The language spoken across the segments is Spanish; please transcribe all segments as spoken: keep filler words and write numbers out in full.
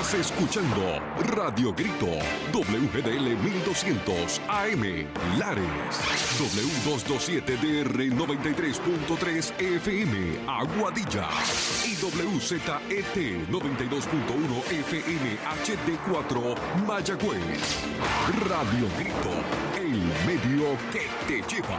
Estás escuchando Radio Grito, W G D L mil doscientos A M, Lares, W doscientos veintisiete D R noventa y tres punto tres F M, Aguadilla, y W Z E T noventa y dos punto uno F M H D cuatro, Mayagüez. Radio Grito, el medio que te lleva.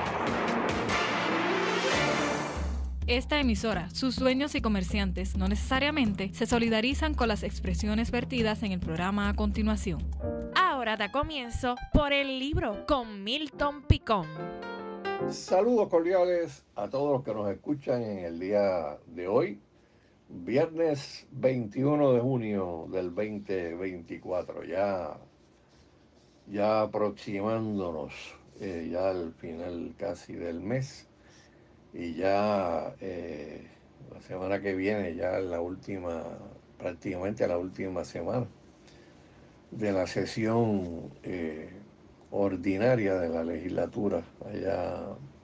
Esta emisora, sus dueños y comerciantes no necesariamente se solidarizan con las expresiones vertidas en el programa a continuación. Ahora da comienzo Por el Libro con Milton Picón. Saludos cordiales a todos los que nos escuchan en el día de hoy, viernes veintiuno de junio del veinte veinticuatro, ya, ya aproximándonos eh, ya al final casi del mes. Y ya eh, la semana que viene, ya la última, prácticamente la última semana de la sesión eh, ordinaria de la legislatura allá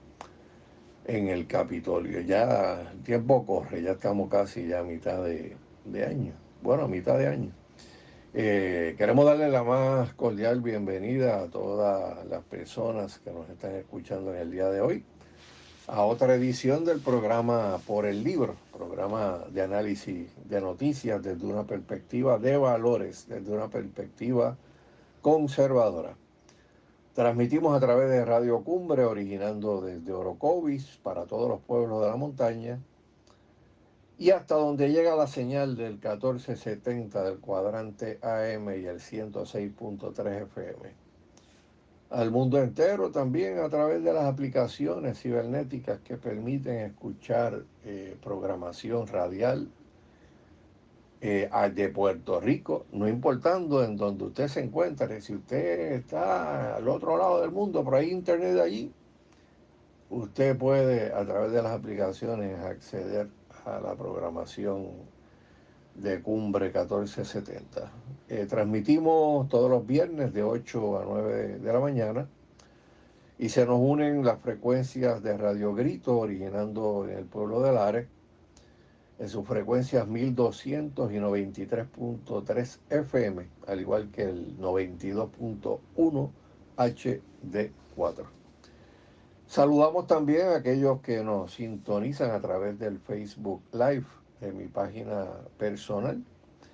en el Capitolio. Ya el tiempo corre, ya estamos casi ya a mitad de, de año. Bueno, a mitad de año. Eh, queremos darle la más cordial bienvenida a todas las personas que nos están escuchando en el día de hoy a otra edición del programa Por el Libro, programa de análisis de noticias desde una perspectiva de valores, desde una perspectiva conservadora. Transmitimos a través de Radio Cumbre, originando desde Orocovis para todos los pueblos de la montaña y hasta donde llega la señal del catorce setenta del cuadrante A M y el ciento seis punto tres F M. Al mundo entero también a través de las aplicaciones cibernéticas que permiten escuchar eh, programación radial eh, de Puerto Rico, no importando en donde usted se encuentre. Si usted está al otro lado del mundo, por ahí internet de allí, usted puede a través de las aplicaciones acceder a la programación de Cumbre catorce setenta. Eh, transmitimos todos los viernes de ocho a nueve de la mañana. Y se nos unen las frecuencias de Radio Grito, originando en el pueblo de Lares, en sus frecuencias mil doscientos y noventa y tres punto tres F M, al igual que el noventa y dos punto uno H D cuatro. Saludamos también a aquellos que nos sintonizan a través del Facebook Live, en mi página personal,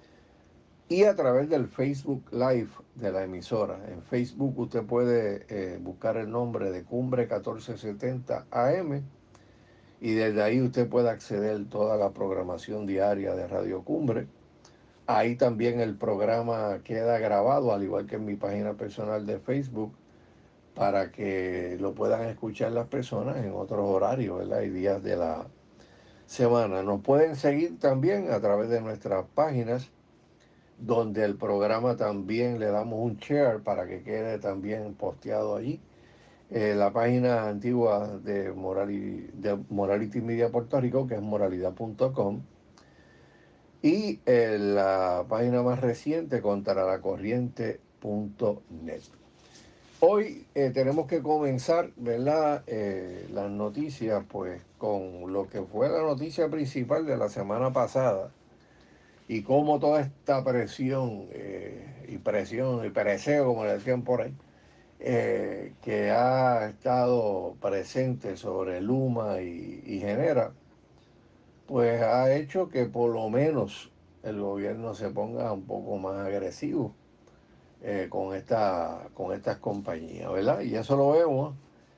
y a través del Facebook Live de la emisora. En Facebook usted puede eh, buscar el nombre de Cumbre catorce setenta A M y desde ahí usted puede acceder a toda la programación diaria de Radio Cumbre. Ahí también el programa queda grabado, al igual que en mi página personal de Facebook, para que lo puedan escuchar las personas en otros horarios, ¿verdad? Y días de la semana. Nos pueden seguir también a través de nuestras páginas, donde el programa también le damos un share para que quede también posteado allí. Eh, la página antigua de, Morali, de Morality Media Puerto Rico, que es moralidad punto com, y eh, la página más reciente, contralacorriente punto net. Hoy eh, tenemos que comenzar, ¿verdad? Eh, las noticias, pues, con lo que fue la noticia principal de la semana pasada, y cómo toda esta presión eh, y presión y pereceo, como le decían por ahí, eh, que ha estado presente sobre Luma y, y Genera, pues ha hecho que por lo menos el gobierno se ponga un poco más agresivo eh, con, esta, con estas compañías, ¿verdad? Y eso lo vemos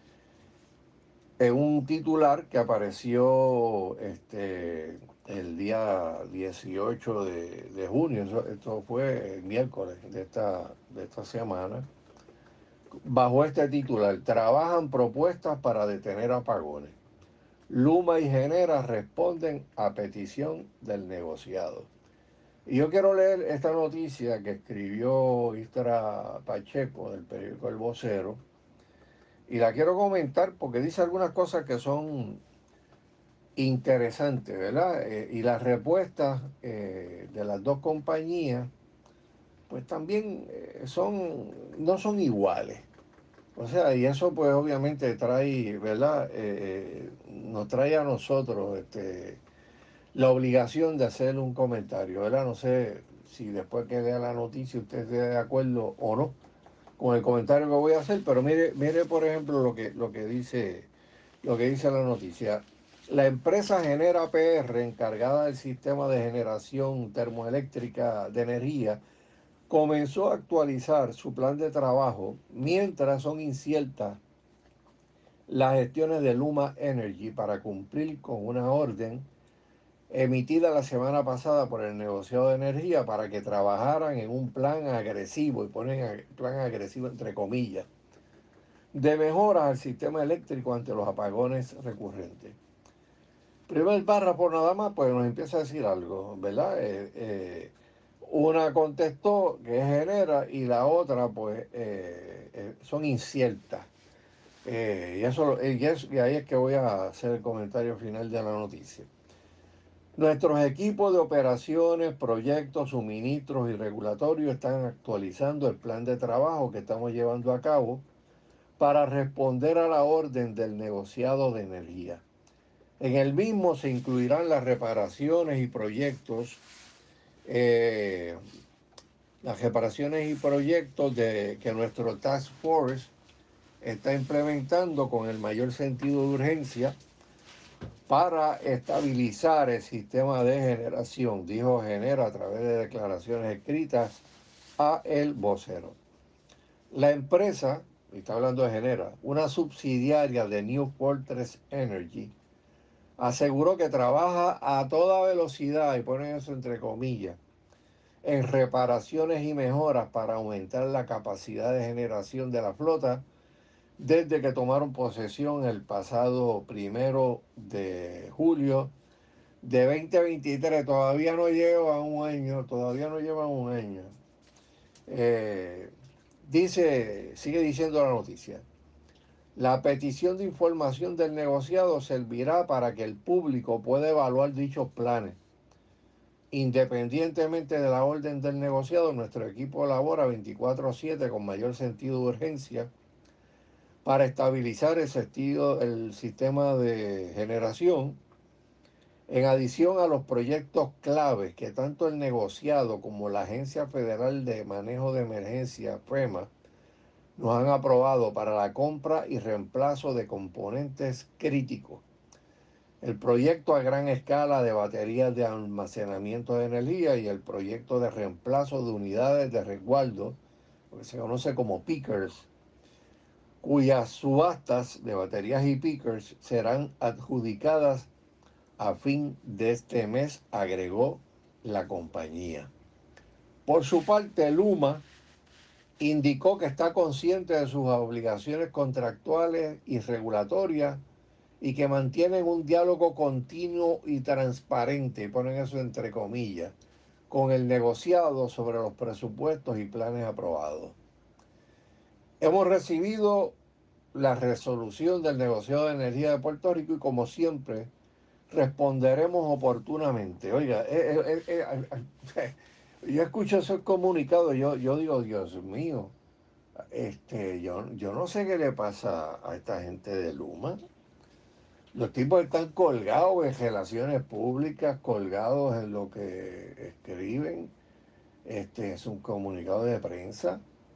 en un titular que apareció este, el día dieciocho de, de junio, eso, esto fue el miércoles de esta, de esta semana, bajo este titular: trabajan propuestas para detener apagones. Luma y Genera responden a petición del negociado. Y yo quiero leer esta noticia que escribió Istra Pacheco del periódico El Vocero, y la quiero comentar porque dice algunas cosas que son interesantes, ¿verdad? Eh, y las respuestas eh, de las dos compañías, pues también eh, son, no son iguales. O sea, y eso pues obviamente trae, ¿verdad? Eh, eh, nos trae a nosotros este, la obligación de hacer un comentario, ¿verdad? No sé si después que lea la noticia usted esté de acuerdo o no con el comentario que voy a hacer, pero mire, mire por ejemplo lo que, lo que dice, lo que dice la noticia. La empresa Genera P R, encargada del sistema de generación termoeléctrica de energía, comenzó a actualizar su plan de trabajo mientras son inciertas las gestiones de Luma Energy para cumplir con una orden emitida la semana pasada por el negociado de energía para que trabajaran en un plan agresivo, y ponen plan agresivo entre comillas, de mejoras al sistema eléctrico ante los apagones recurrentes. Primer párrafo nada más, pues nos empieza a decir algo, ¿verdad? Eh, eh, una contestó que genera y la otra, pues, eh, eh, son inciertas. Eh, y, eso, y, eso, y ahí es que voy a hacer el comentario final de la noticia. Nuestros equipos de operaciones, proyectos, suministros y regulatorios están actualizando el plan de trabajo que estamos llevando a cabo para responder a la orden del negociado de energía. En el mismo se incluirán las reparaciones y proyectos, eh, las reparaciones y proyectos de, que nuestro Task Force está implementando con el mayor sentido de urgencia para estabilizar el sistema de generación, dijo Genera a través de declaraciones escritas a el vocero. La empresa, y está hablando de Genera, una subsidiaria de New Fortress Energy, aseguró que trabaja a toda velocidad, y ponen eso entre comillas, en reparaciones y mejoras para aumentar la capacidad de generación de la flota desde que tomaron posesión el pasado primero de julio de veinte veintitrés. Todavía no lleva un año, todavía no lleva un año. Eh, dice, sigue diciendo la noticia. La petición de información del negociado servirá para que el público pueda evaluar dichos planes. Independientemente de la orden del negociado, nuestro equipo labora veinticuatro siete con mayor sentido de urgencia para estabilizar el, sentido, el sistema de generación, en adición a los proyectos claves que tanto el negociado como la Agencia Federal de Manejo de Emergencia, FEMA, nos han aprobado para la compra y reemplazo de componentes críticos. El proyecto a gran escala de baterías de almacenamiento de energía y el proyecto de reemplazo de unidades de resguardo, que se conoce como peakers, cuyas subastas de baterías y peakers serán adjudicadas a fin de este mes, agregó la compañía. Por su parte, Luma indicó que está consciente de sus obligaciones contractuales y regulatorias y que mantienen un diálogo continuo y transparente, y ponen eso entre comillas, con el negociado sobre los presupuestos y planes aprobados. Hemos recibido la resolución del negociado de energía de Puerto Rico y, como siempre, responderemos oportunamente. Oiga, eh, eh, eh, eh, yo escucho esos comunicados, yo, yo digo, Dios mío, este, yo, yo no sé qué le pasa a esta gente de Luma. Los tipos están colgados en relaciones públicas, colgados en lo que escriben. Este es un comunicado de prensa.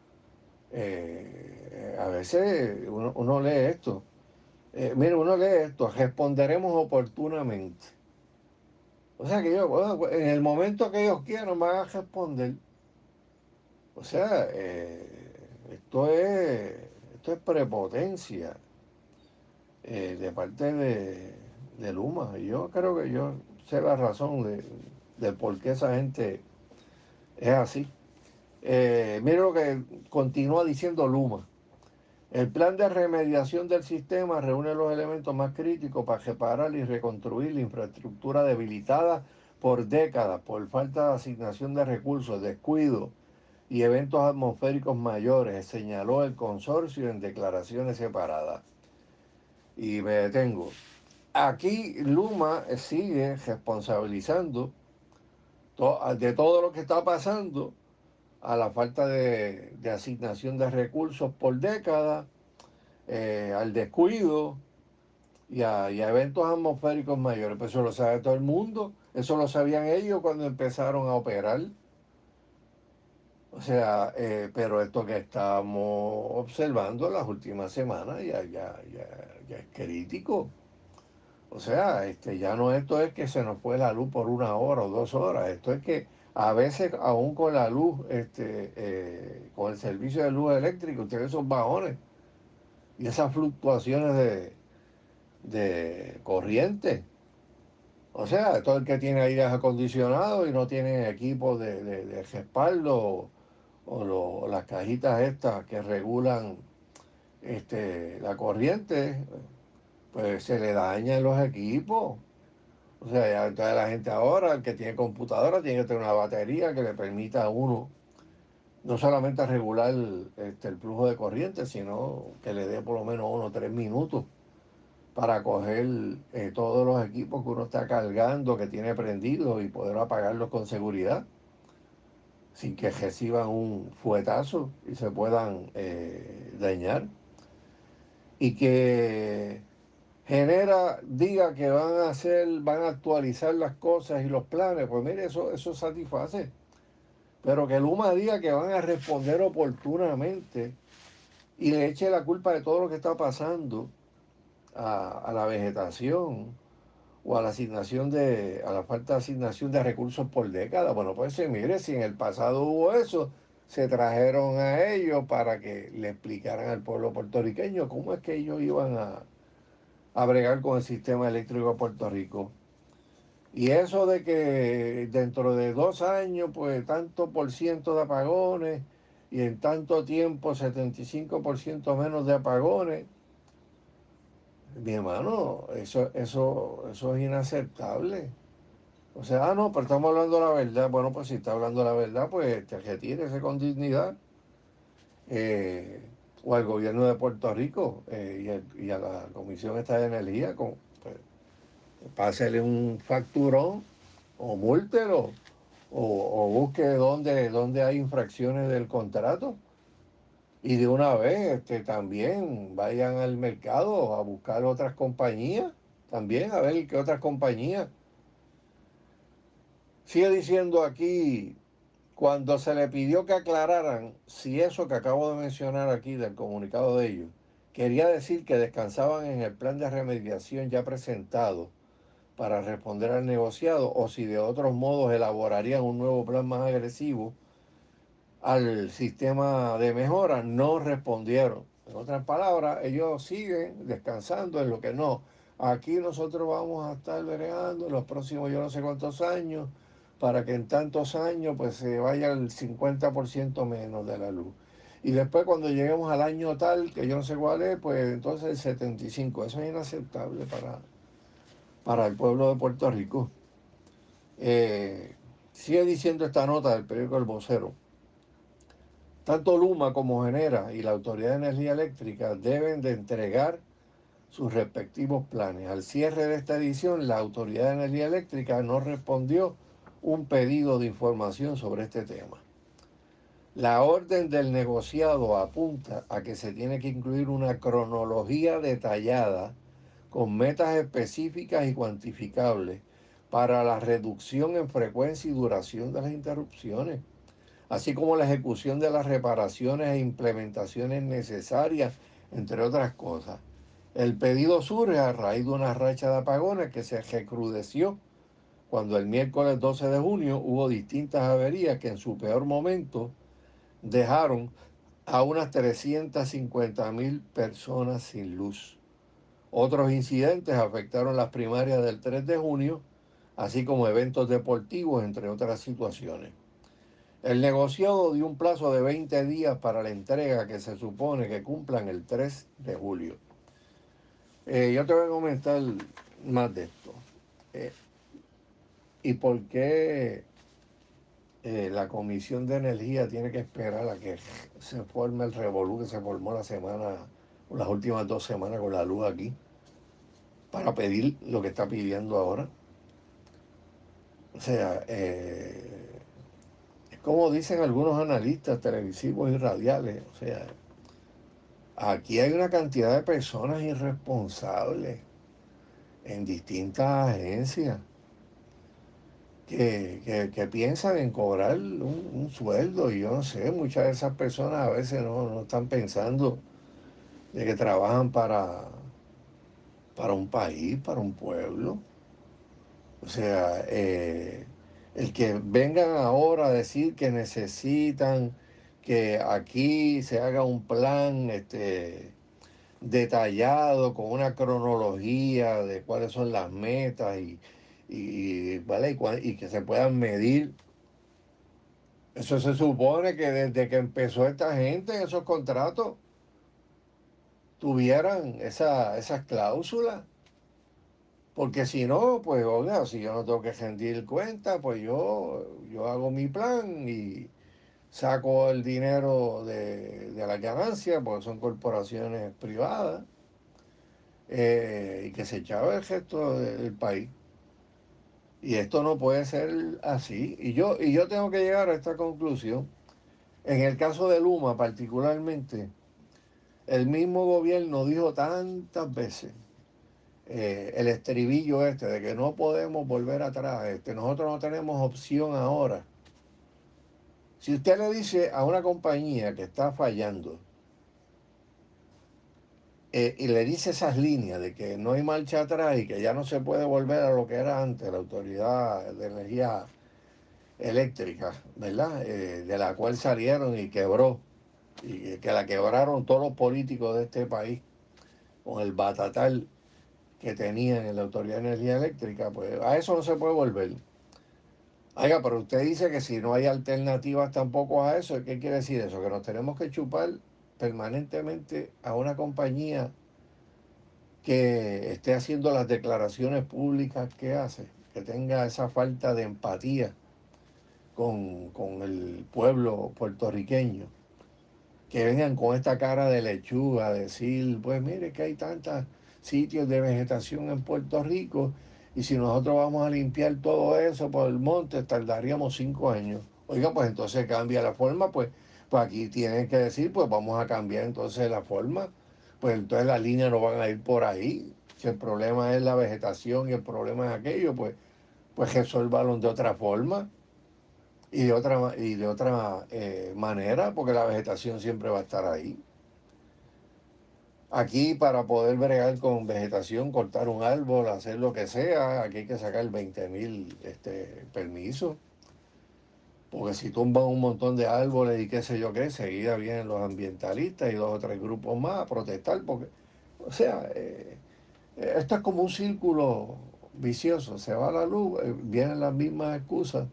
Eh, a veces uno, uno lee esto. Eh, mire, uno lee esto, responderemos oportunamente. O sea que yo, bueno, en el momento que ellos quieran van a responder. O sea, eh, esto es esto es prepotencia eh, de parte de, de Luma. Yo creo que yo sé la razón de, de por qué esa gente es así. Eh, mire lo que continúa diciendo Luma. El plan de remediación del sistema reúne los elementos más críticos para reparar y reconstruir la infraestructura debilitada por décadas por falta de asignación de recursos, descuido y eventos atmosféricos mayores, señaló el consorcio en declaraciones separadas. Y me detengo. Aquí Luma sigue responsabilizando de todo lo que está pasando a la falta de, de asignación de recursos por décadas, eh, al descuido y a, y a eventos atmosféricos mayores. Pues eso lo sabe todo el mundo, eso lo sabían ellos cuando empezaron a operar. sea, eh, pero esto que estamos observando las últimas semanas ya, ya, ya, ya es crítico. O sea, este, ya no esto es que se nos fue la luz por una hora o dos horas, esto es que a veces aún con la luz, este, eh, con el servicio de luz eléctrica, ustedes esos bajones y esas fluctuaciones de, de corriente. O sea, todo el que tiene aires acondicionados y no tiene equipo de, de, de respaldo o, lo- las cajitas estas que regulan este, la corriente, pues se le dañan los equipos. O sea, ya toda la gente ahora, el que tiene computadora, tiene que tener una batería que le permita a uno no solamente regular este, el flujo de corriente, sino que le dé por lo menos uno o tres minutos para coger eh, todos los equipos que uno está cargando, que tiene prendidos y poder apagarlos con seguridad, sin que reciban un fuetazo y se puedan eh, dañar. Y que genera, diga que van a hacer, van a actualizar las cosas y los planes, pues mire, eso, eso satisface. Pero que Luma diga que van a responder oportunamente y le eche la culpa de todo lo que está pasando a, a la vegetación o a la asignación de, a la falta de asignación de recursos por década. Bueno, pues sí, mire, si en el pasado hubo eso, se trajeron a ellos para que le explicaran al pueblo puertorriqueño cómo es que ellos iban a, a bregar con el sistema eléctrico de Puerto Rico. Y eso de que dentro de dos años, pues tanto por ciento de apagones y en tanto tiempo setenta y cinco por ciento menos de apagones, mi hermano, eso, eso, eso es inaceptable. O sea, ah, no, pero estamos hablando la verdad. Bueno, pues si está hablando la verdad, pues te retírese con dignidad. Eh, o al gobierno de Puerto Rico eh, y, el- y a la Comisión esta de Energía, con, pues, pásele un facturón o múltelo o, o busque dónde, dónde hay infracciones del contrato. Y de una vez este, también vayan al mercado a buscar otras compañías, también a ver qué otras compañías. Sigue diciendo aquí, cuando se le pidió que aclararan si eso que acabo de mencionar aquí del comunicado de ellos quería decir que descansaban en el plan de remediación ya presentado para responder al negociado o si de otros modos elaborarían un nuevo plan más agresivo al sistema de mejora, no respondieron. En otras palabras, ellos siguen descansando en lo que no. Aquí nosotros vamos a estar bregando en los próximos yo no sé cuántos años para que en tantos años pues se vaya el cincuenta por ciento menos de la luz. Y después cuando lleguemos al año tal, que yo no sé cuál es, pues entonces el setenta y cinco. Eso es inaceptable para, para el pueblo de Puerto Rico. Eh, sigue diciendo esta nota del periódico El Vocero. Tanto Luma como Genera y la Autoridad de Energía Eléctrica deben de entregar sus respectivos planes. Al cierre de esta edición, la Autoridad de Energía Eléctrica no respondió un pedido de información sobre este tema. La orden del negociado apunta a que se tiene que incluir una cronología detallada con metas específicas y cuantificables para la reducción en frecuencia y duración de las interrupciones, así como la ejecución de las reparaciones e implementaciones necesarias, entre otras cosas. El pedido surge a raíz de una racha de apagones que se recrudeció cuando el miércoles doce de junio hubo distintas averías que en su peor momento dejaron a unas trescientas cincuenta mil personas sin luz. Otros incidentes afectaron las primarias del tres de junio, así como eventos deportivos, entre otras situaciones. El negociado dio un plazo de veinte días para la entrega que se supone que cumplan el tres de julio. Eh, yo te voy a comentar más de esto. Eh, ¿Y por qué eh, la Comisión de Energía tiene que esperar a que se forme el revolú que se formó la semana, las últimas dos semanas con la luz aquí, para pedir lo que está pidiendo ahora? O sea, eh, es como dicen algunos analistas televisivos y radiales, o sea, aquí hay una cantidad de personas irresponsables en distintas agencias que, que, que piensan en cobrar un, un sueldo, y yo no sé, muchas de esas personas a veces no, no están pensando de que trabajan para, para un país, para un pueblo. O sea, eh, el que vengan ahora a decir que necesitan que aquí se haga un plan este, detallado con una cronología de cuáles son las metas y, y, ¿vale? y, cua- y que se puedan medir. Eso se supone que desde que empezó esta gente en esos contratos tuvieran esa, esas cláusulas. Porque si no, pues, oiga, si yo no tengo que rendir cuenta, pues yo, yo hago mi plan y saco el dinero de, de las ganancias, porque son corporaciones privadas, eh, y que se echaba el resto de- del país. Y esto no puede ser así. Y yo, y yo tengo que llegar a esta conclusión. En el caso de Luma, particularmente, el mismo gobierno dijo tantas veces eh, el estribillo este de que no podemos volver atrás, este, nosotros no tenemos opción ahora. Si usted le dice a una compañía que está fallando eh, y le dice esas líneas de que no hay marcha atrás y que ya no se puede volver a lo que era antes, la Autoridad de Energía Eléctrica, ¿verdad? Eh, de la cual salieron y quebró, y que la quebraron todos los políticos de este país con el batatal que tenían en la Autoridad de Energía Eléctrica, pues a eso no se puede volver. Oiga, pero usted dice que si no hay alternativas tampoco a eso, ¿qué quiere decir eso? Que nos tenemos que chupar permanentemente a una compañía que esté haciendo las declaraciones públicas que hace, que tenga esa falta de empatía con, con el pueblo puertorriqueño, que vengan con esta cara de lechuga a decir, pues mire que hay tantos sitios de vegetación en Puerto Rico y si nosotros vamos a limpiar todo eso por el monte tardaríamos cinco años. Oiga, pues entonces cambia la forma, pues, pues aquí tienen que decir, pues vamos a cambiar entonces la forma, pues entonces las líneas no van a ir por ahí. Si el problema es la vegetación y el problema es aquello, pues, pues resuélvalo de otra forma y de otra, y de otra eh, manera, porque la vegetación siempre va a estar ahí. Aquí para poder bregar con vegetación, cortar un árbol, hacer lo que sea, aquí hay que sacar veinte mil este, permisos, porque si tumban un montón de árboles y qué sé yo qué, enseguida vienen los ambientalistas y dos o tres grupos más a protestar, porque, o sea, eh, esto es como un círculo vicioso, se va la luz, eh, vienen las mismas excusas.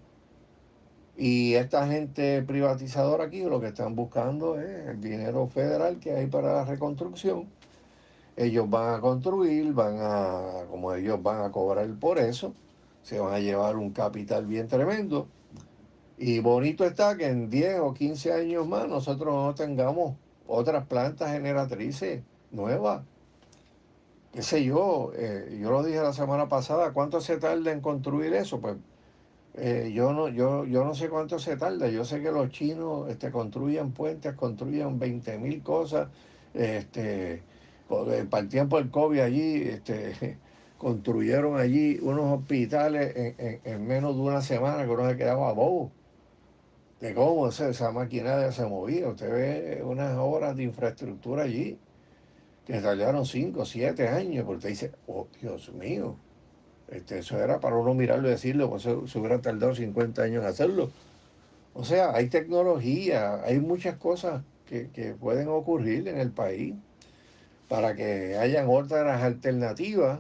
Y esta gente privatizadora aquí lo que están buscando es el dinero federal que hay para la reconstrucción. Ellos van a construir, van a, como ellos van a cobrar por eso, se van a llevar un capital bien tremendo. Y bonito está que en diez o quince años más nosotros no tengamos otras plantas generatrices nuevas. Qué sé yo, eh, yo lo dije la semana pasada, ¿cuánto se tarda en construir eso? Pues Eh, yo no, yo, yo no sé cuánto se tarda. Yo sé que los chinos este, construyen puentes, construyen veinte mil cosas. Este, porque para el tiempo del COVID allí, este, construyeron allí unos hospitales en, en- en menos de una semana que uno se quedaba bobo de cómo esa, esa maquinaria se movía. Usted ve unas obras de infraestructura allí que tardaron cinco, siete años, porque usted dice, oh Dios mío. Este, eso era para uno mirarlo y decirlo, pues se, se hubiera tardado cincuenta años en hacerlo. O sea, hay tecnología, hay muchas cosas que, que pueden ocurrir en el país para que hayan otras alternativas.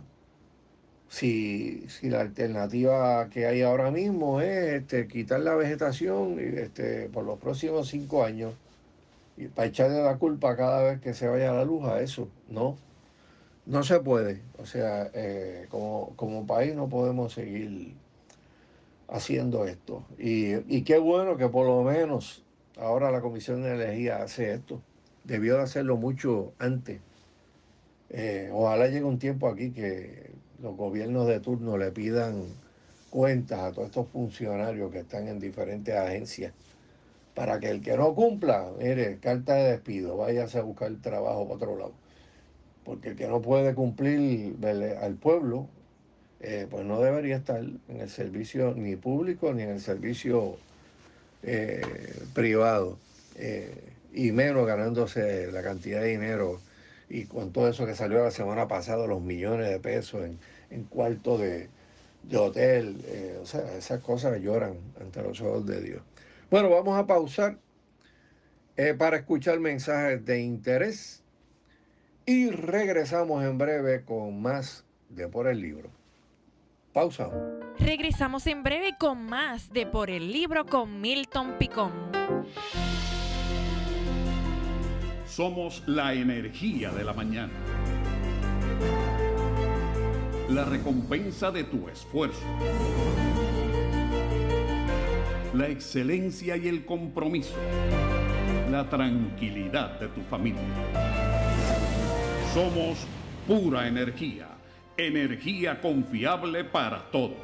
Si, si la alternativa que hay ahora mismo es este, quitar la vegetación este, por los próximos cinco años y para echarle la culpa cada vez que se vaya la luz a eso, no, no se puede. O sea, eh, como, como país no podemos seguir haciendo esto. Y, y qué bueno que por lo menos ahora la Comisión de Energía hace esto. Debió de hacerlo mucho antes. Eh, ojalá llegue un tiempo aquí que los gobiernos de turno le pidan cuentas a todos estos funcionarios que están en diferentes agencias para que el que no cumpla, mire, carta de despido, váyase a buscar trabajo por otro lado. Porque el que no puede cumplir, ¿vale?, al pueblo, eh, pues no debería estar en el servicio ni público ni en el servicio eh, privado, eh, y menos ganándose la cantidad de dinero y con todo eso que salió la semana pasada, los millones de pesos en, en cuartos de, de hotel, eh, o sea, esas cosas lloran ante los ojos de Dios. Bueno, vamos a pausar eh, para escuchar mensajes de interés y regresamos en breve con más de Por el Libro. Pausa. Regresamos en breve con más de Por el Libro con Milton Picón. Somos la energía de la mañana. La recompensa de tu esfuerzo. La excelencia y el compromiso. La tranquilidad de tu familia. Somos pura energía. Energía confiable para todos.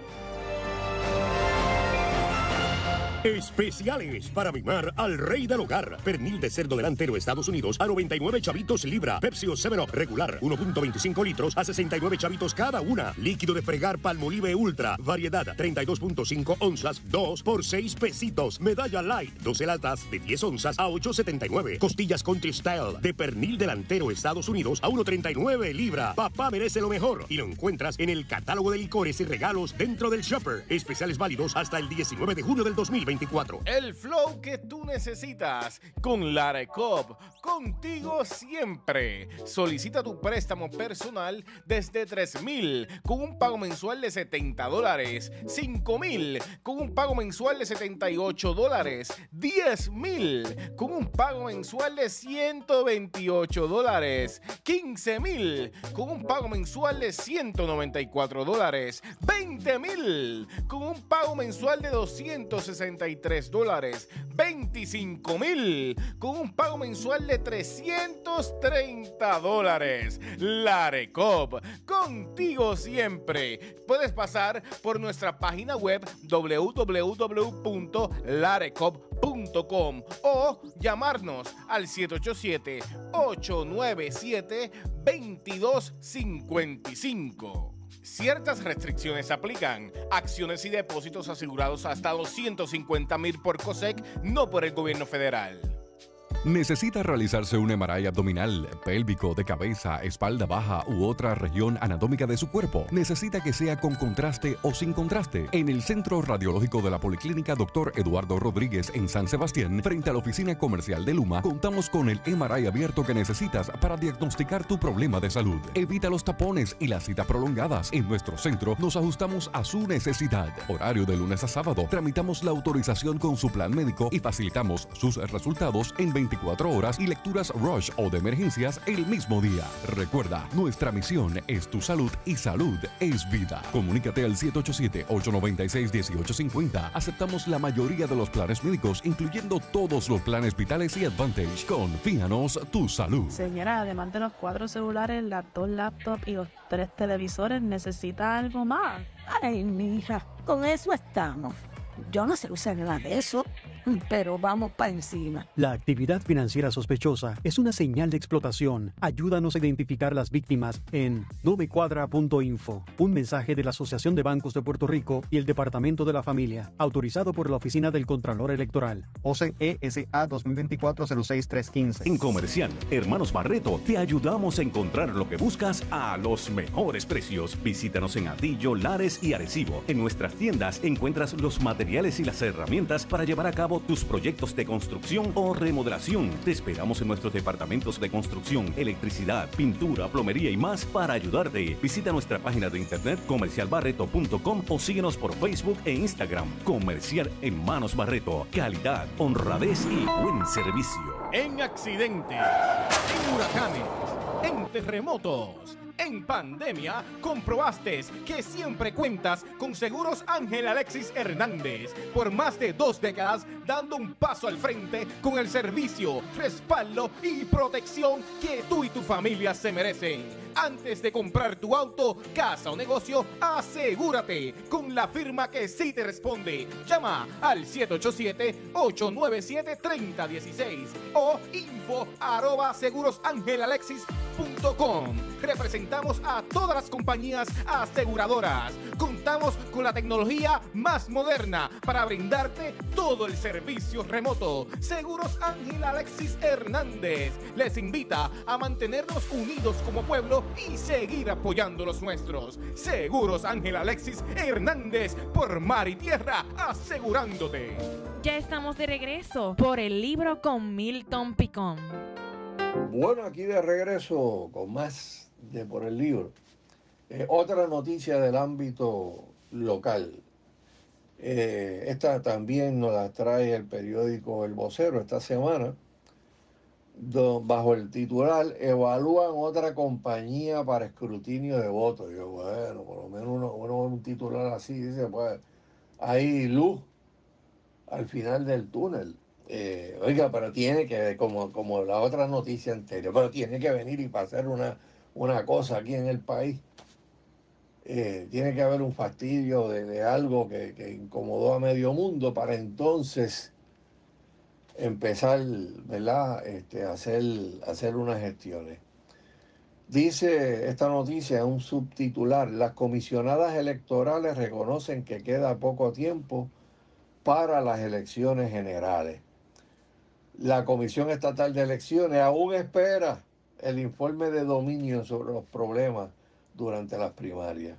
Especiales para mimar al rey del hogar. Pernil de cerdo delantero Estados Unidos a noventa y nueve chavitos libra. Pepsi o seven up regular uno punto veinticinco litros a sesenta y nueve chavitos cada una. Líquido de fregar Palmolive Ultra. Variedad treinta y dos punto cinco onzas. dos por seis pesitos. Medalla Light. doce latas de diez onzas a ocho setenta y nueve. Costillas Country Style de pernil delantero Estados Unidos a uno treinta y nueve libra. Papá merece lo mejor. Y lo encuentras en el catálogo de licores y regalos dentro del Shopper. Especiales válidos hasta el diecinueve de junio del dos mil veinticuatro. El flow que tú necesitas con Larecop, contigo siempre. Solicita tu préstamo personal desde tres mil con un pago mensual de setenta dólares, cinco mil con un pago mensual de setenta y ocho dólares, diez mil con un pago mensual de ciento veintiocho dólares, quince mil con un pago mensual de ciento noventa y cuatro dólares, veinte mil con un pago mensual de doscientos sesenta y tres dólares, veinticinco mil con un pago mensual de trescientos treinta dólares. Larecop, contigo siempre. Puedes pasar por nuestra página web doble u doble u doble u punto larecop punto com o llamarnos al siete ocho siete, ocho nueve siete, dos dos cinco cinco. Ciertas restricciones aplican. Acciones y depósitos asegurados hasta doscientos cincuenta mil por COSEC, no por el gobierno federal. ¿Necesita realizarse un M R I abdominal, pélvico, de cabeza, espalda baja u otra región anatómica de su cuerpo? ¿Necesita que sea con contraste o sin contraste? En el Centro Radiológico de la Policlínica doctor Eduardo Rodríguez en San Sebastián, frente a la oficina comercial de Luma, contamos con el M R I abierto que necesitas para diagnosticar tu problema de salud. Evita los tapones y las citas prolongadas. En nuestro centro nos ajustamos a su necesidad. Horario de lunes a sábado. Tramitamos la autorización con su plan médico y facilitamos sus resultados en veinticuatro horas y lecturas rush o de emergencias el mismo día. Recuerda, nuestra misión es tu salud y salud es vida. Comunícate al siete ocho siete, ocho nueve seis, uno ocho cinco cero. Aceptamos la mayoría de los planes médicos, incluyendo todos los planes vitales y Advantage. Confíanos tu salud. Señora, además de los cuatro celulares, las dos laptops y los tres televisores, ¿necesita algo más? Ay, mija, con eso estamos. Yo no sé usar nada de eso, pero vamos para encima. La actividad financiera sospechosa es una señal de explotación. Ayúdanos a identificar las víctimas en no me cuadra punto info. Un mensaje de la Asociación de Bancos de Puerto Rico y el Departamento de la Familia, autorizado por la Oficina del Contralor Electoral. O C E S A dos mil veinticuatro cero seis tres uno cinco. En Comercial Hermanos Barreto te ayudamos a encontrar lo que buscas a los mejores precios. Visítanos en Atillo, Lares y Arecibo. En nuestras tiendas encuentras los materiales y las herramientas para llevar a cabo tus proyectos de construcción o remodelación. Te esperamos en nuestros departamentos de construcción, electricidad, pintura, plomería y más para ayudarte. Visita nuestra página de internet comercial barreto punto com o síguenos por Facebook e Instagram. Comercial Hermanos Barreto. Calidad, honradez y buen servicio. En accidentes, en huracanes, en terremotos, en pandemia, comprobaste que siempre cuentas con Seguros Ángel Alexis Hernández. Por más de dos décadas, dando un paso al frente con el servicio, respaldo y protección que tú y tu familia se merecen. Antes de comprar tu auto, casa o negocio, asegúrate con la firma que sí te responde. Llama al siete ocho siete, ocho nueve siete, tres cero uno seis o info arroba seguros ángel alexis punto com. Representamos a todas las compañías aseguradoras. Contamos con la tecnología más moderna para brindarte todo el servicio remoto. Seguros Ángel Alexis Hernández les invita a mantenernos unidos como pueblo y seguir apoyando los nuestros. Seguros Ángel Alexis Hernández, por mar y tierra, asegurándote. Ya estamos de regreso por el libro con Milton Picón. Bueno, aquí de regreso con más de Por el Libro. Eh, otra noticia del ámbito local. Eh, esta también nos la trae el periódico El Vocero esta semana, do, bajo el titular: evalúan otra compañía para escrutinio de votos. Yo, bueno, por lo menos uno, uno un titular así dice, pues hay luz al final del túnel. Eh, oiga, pero tiene que, como, como la otra noticia anterior, pero tiene que venir y pasar una, una cosa aquí en el país. Eh, tiene que haber un fastidio de, de algo que, que incomodó a medio mundo para entonces empezar, ¿verdad?, este, a hacer, hacer unas gestiones. Dice esta noticia, un subtitular: las comisionadas electorales reconocen que queda poco tiempo para las elecciones generales. La Comisión Estatal de Elecciones aún espera el informe de Dominion sobre los problemas durante las primarias.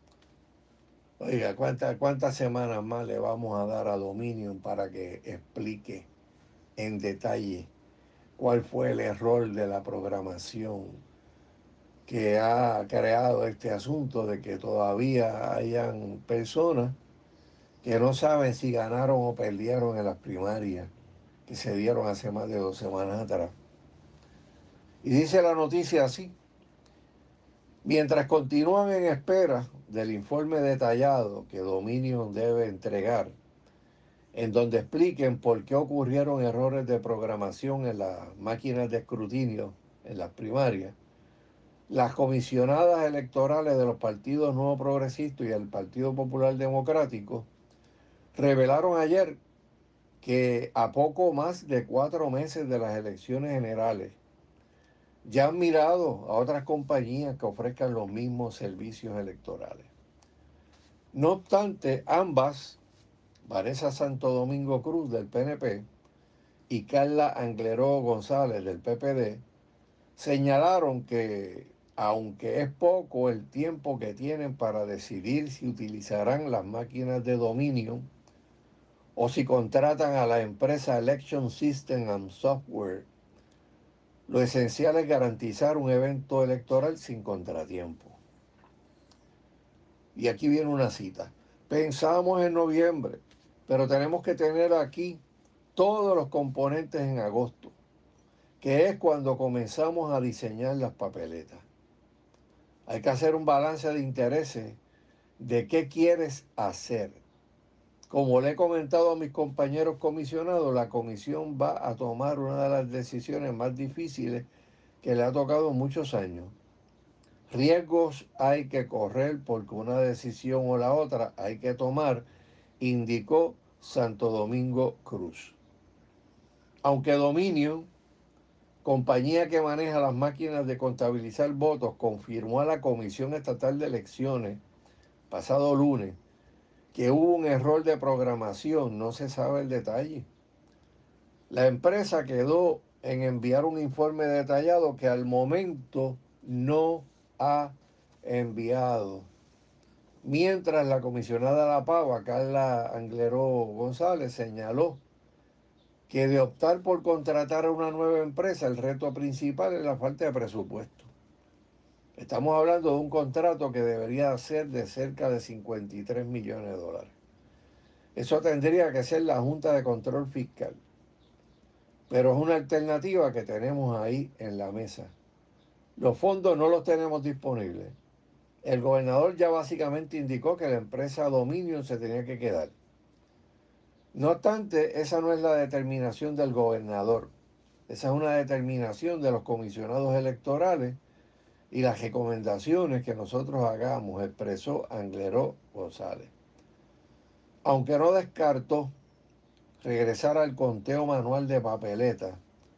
Oiga, ¿cuántas, cuántas semanas más le vamos a dar a Dominion para que explique en detalle cuál fue el error de la programación que ha creado este asunto de que todavía hayan personas que no saben si ganaron o perdieron en las primarias que se dieron hace más de dos semanas atrás? Y dice la noticia así: mientras continúan en espera del informe detallado que Dominion debe entregar, en donde expliquen por qué ocurrieron errores de programación en las máquinas de escrutinio en las primarias, las comisionadas electorales de los partidos Nuevo Progresista y el Partido Popular Democrático revelaron ayer que a poco más de cuatro meses de las elecciones generales ya han mirado a otras compañías que ofrezcan los mismos servicios electorales. No obstante, ambas, Vanessa Santo Domingo Cruz del P N P y Carla Angleró González del P P D, señalaron que, aunque es poco el tiempo que tienen para decidir si utilizarán las máquinas de Dominion o si contratan a la empresa Election System and Software, lo esencial es garantizar un evento electoral sin contratiempo. Y aquí viene una cita: pensamos en noviembre, pero tenemos que tener aquí todos los componentes en agosto, que es cuando comenzamos a diseñar las papeletas. Hay que hacer un balance de intereses de qué quieres hacer. Como le he comentado a mis compañeros comisionados, la comisión va a tomar una de las decisiones más difíciles que le ha tocado en muchos años. Riesgos hay que correr porque una decisión o la otra hay que tomar, indicó Santo Domingo Cruz. Aunque Dominion, compañía que maneja las máquinas de contabilizar votos, confirmó a la Comisión Estatal de Elecciones pasado lunes que hubo un error de programación, no se sabe el detalle. La empresa quedó en enviar un informe detallado que al momento no ha enviado. Mientras la comisionada de la Pava, Carla Angleró González, señaló que de optar por contratar a una nueva empresa, el reto principal es la falta de presupuesto. Estamos hablando de un contrato que debería ser de cerca de cincuenta y tres millones de dólares. Eso tendría que ser la Junta de Control Fiscal. Pero es una alternativa que tenemos ahí en la mesa. Los fondos no los tenemos disponibles. El gobernador ya básicamente indicó que la empresa Dominion se tenía que quedar. No obstante, esa no es la determinación del gobernador. Esa es una determinación de los comisionados electorales y las recomendaciones que nosotros hagamos, expresó Angleró González. Aunque no descartó regresar al conteo manual de papeletas,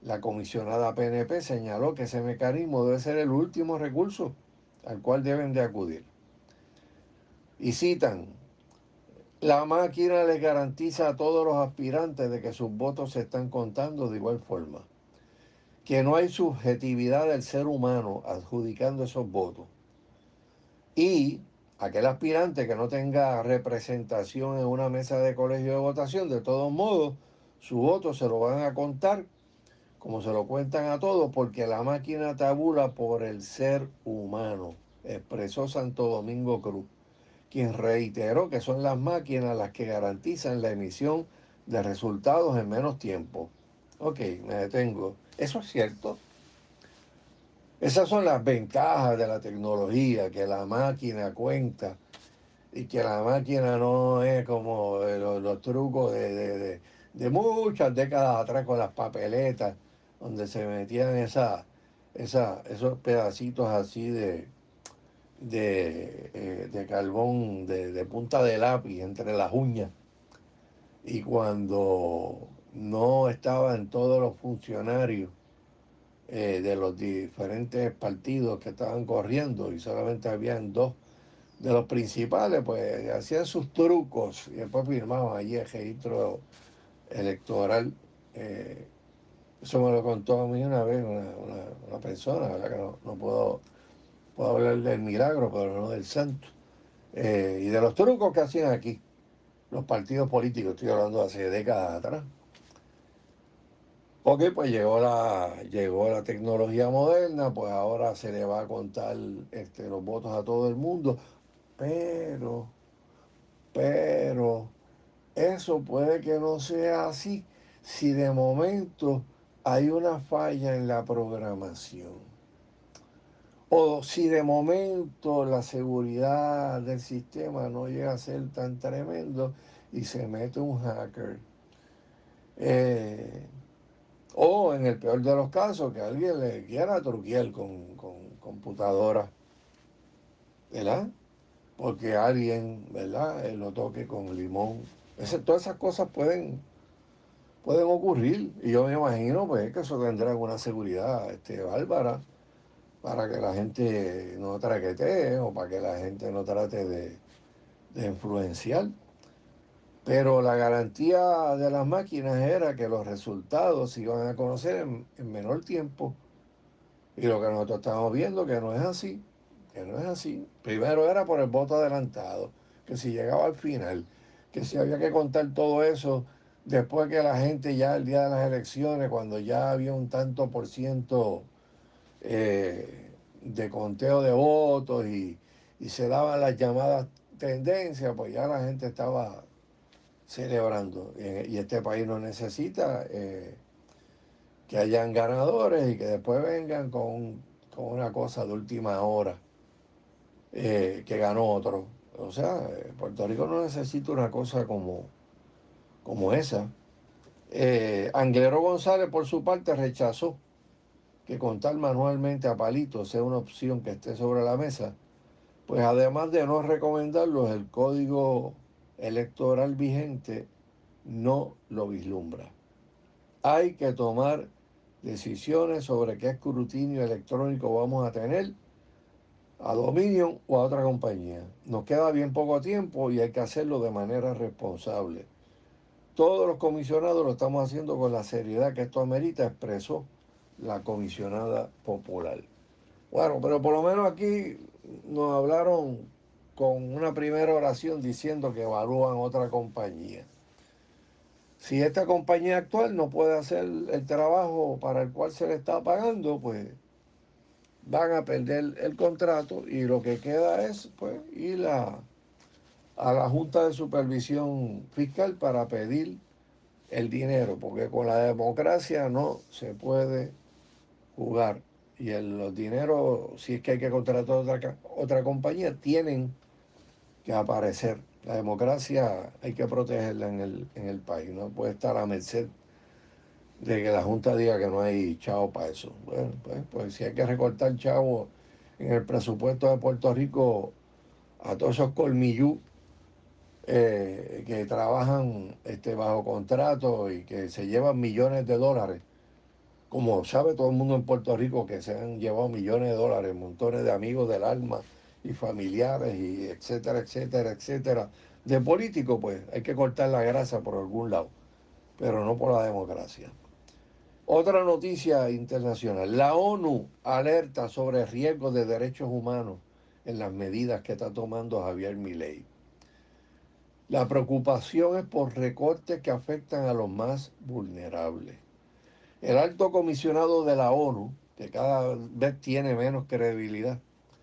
la comisionada P N P señaló que ese mecanismo debe ser el último recurso al cual deben de acudir. Y citan, la máquina les garantiza a todos los aspirantes de que sus votos se están contando de igual forma, que no hay subjetividad del ser humano adjudicando esos votos. Y aquel aspirante que no tenga representación en una mesa de colegio de votación, de todos modos, su voto se lo van a contar como se lo cuentan a todos, porque la máquina tabula por el ser humano, expresó Santo Domingo Cruz, quien reiteró que son las máquinas las que garantizan la emisión de resultados en menos tiempo. Ok, me detengo. ¿Eso es cierto? Esas son las ventajas de la tecnología, que la máquina cuenta y que la máquina no es como los, los trucos de, de, de, de muchas décadas atrás con las papeletas, donde se metían esa, esa, esos pedacitos así de, de, eh, de carbón, de, de punta de lápiz entre las uñas. Y cuando no estaban todos los funcionarios eh, de los diferentes partidos que estaban corriendo y solamente habían dos de los principales, pues hacían sus trucos y después firmaban allí el registro electoral. Eh, eso me lo contó a mí una vez una, una, una persona, ¿verdad? Que no, no puedo, puedo hablar del milagro, pero no del santo. Eh, y de los trucos que hacían aquí los partidos políticos, estoy hablando de hace décadas atrás. Ok, pues llegó la, llegó la tecnología moderna, pues ahora se le va a contar este, los votos a todo el mundo, pero, pero, eso puede que no sea así si de momento hay una falla en la programación. O si de momento la seguridad del sistema no llega a ser tan tremendo y se mete un hacker. Eh, o en el peor de los casos, que alguien le quiera truquear con, con computadora, ¿verdad? Porque alguien, ¿verdad?, eh, lo toque con limón. Ese, todas esas cosas pueden, pueden ocurrir. Y yo me imagino pues, que eso tendrá una seguridad este, bárbara para que la gente no traquetee o para que la gente no trate de, de influenciar. Pero la garantía de las máquinas era que los resultados se iban a conocer en, en menor tiempo. Y lo que nosotros estamos viendo que no es así, que no es así. Primero era por el voto adelantado, que si llegaba al final, que si había que contar todo eso después que la gente ya el día de las elecciones, cuando ya había un tanto por ciento eh, de conteo de votos y, y se daban las llamadas tendencias, pues ya la gente estaba celebrando. Y, y este país no necesita eh, que hayan ganadores y que después vengan con, con una cosa de última hora eh, que ganó otro. O sea, Puerto Rico no necesita una cosa como, como esa. Eh, Anglero González, por su parte, rechazó que contar manualmente a palitos sea una opción que esté sobre la mesa, pues además de no recomendarlo, el código electoral vigente no lo vislumbra. Hay que tomar decisiones sobre qué escrutinio electrónico vamos a tener, a Dominion o a otra compañía. Nos queda bien poco tiempo y hay que hacerlo de manera responsable. Todos los comisionados lo estamos haciendo con la seriedad que esto amerita, expresó la comisionada popular. Bueno, pero por lo menos aquí nos hablaron con una primera oración diciendo que evalúan otra compañía. Si esta compañía actual no puede hacer el trabajo para el cual se le está pagando, pues van a perder el contrato y lo que queda es pues ir a, a la Junta de Supervisión Fiscal para pedir el dinero, porque con la democracia no se puede jugar. Y el, los dineros, si es que hay que contratar otra, otra compañía, tienen que aparecer. La democracia hay que protegerla en el, en el país, no puede estar a merced de que la Junta diga que no hay chavo para eso. Bueno, pues, pues si hay que recortar chavo en el presupuesto de Puerto Rico a todos esos colmillú eh, que trabajan este, bajo contrato y que se llevan millones de dólares como sabe todo el mundo en Puerto Rico, que se han llevado millones de dólares, montones de amigos del alma y familiares, y etcétera, etcétera, etcétera, de políticos, pues hay que cortar la grasa por algún lado, pero no por la democracia. Otra noticia internacional. La ONU alerta sobre riesgos de derechos humanos en las medidas que está tomando Javier Milei. La preocupación es por recortes que afectan a los más vulnerables. El alto comisionado de la ONU, que cada vez tiene menos credibilidad,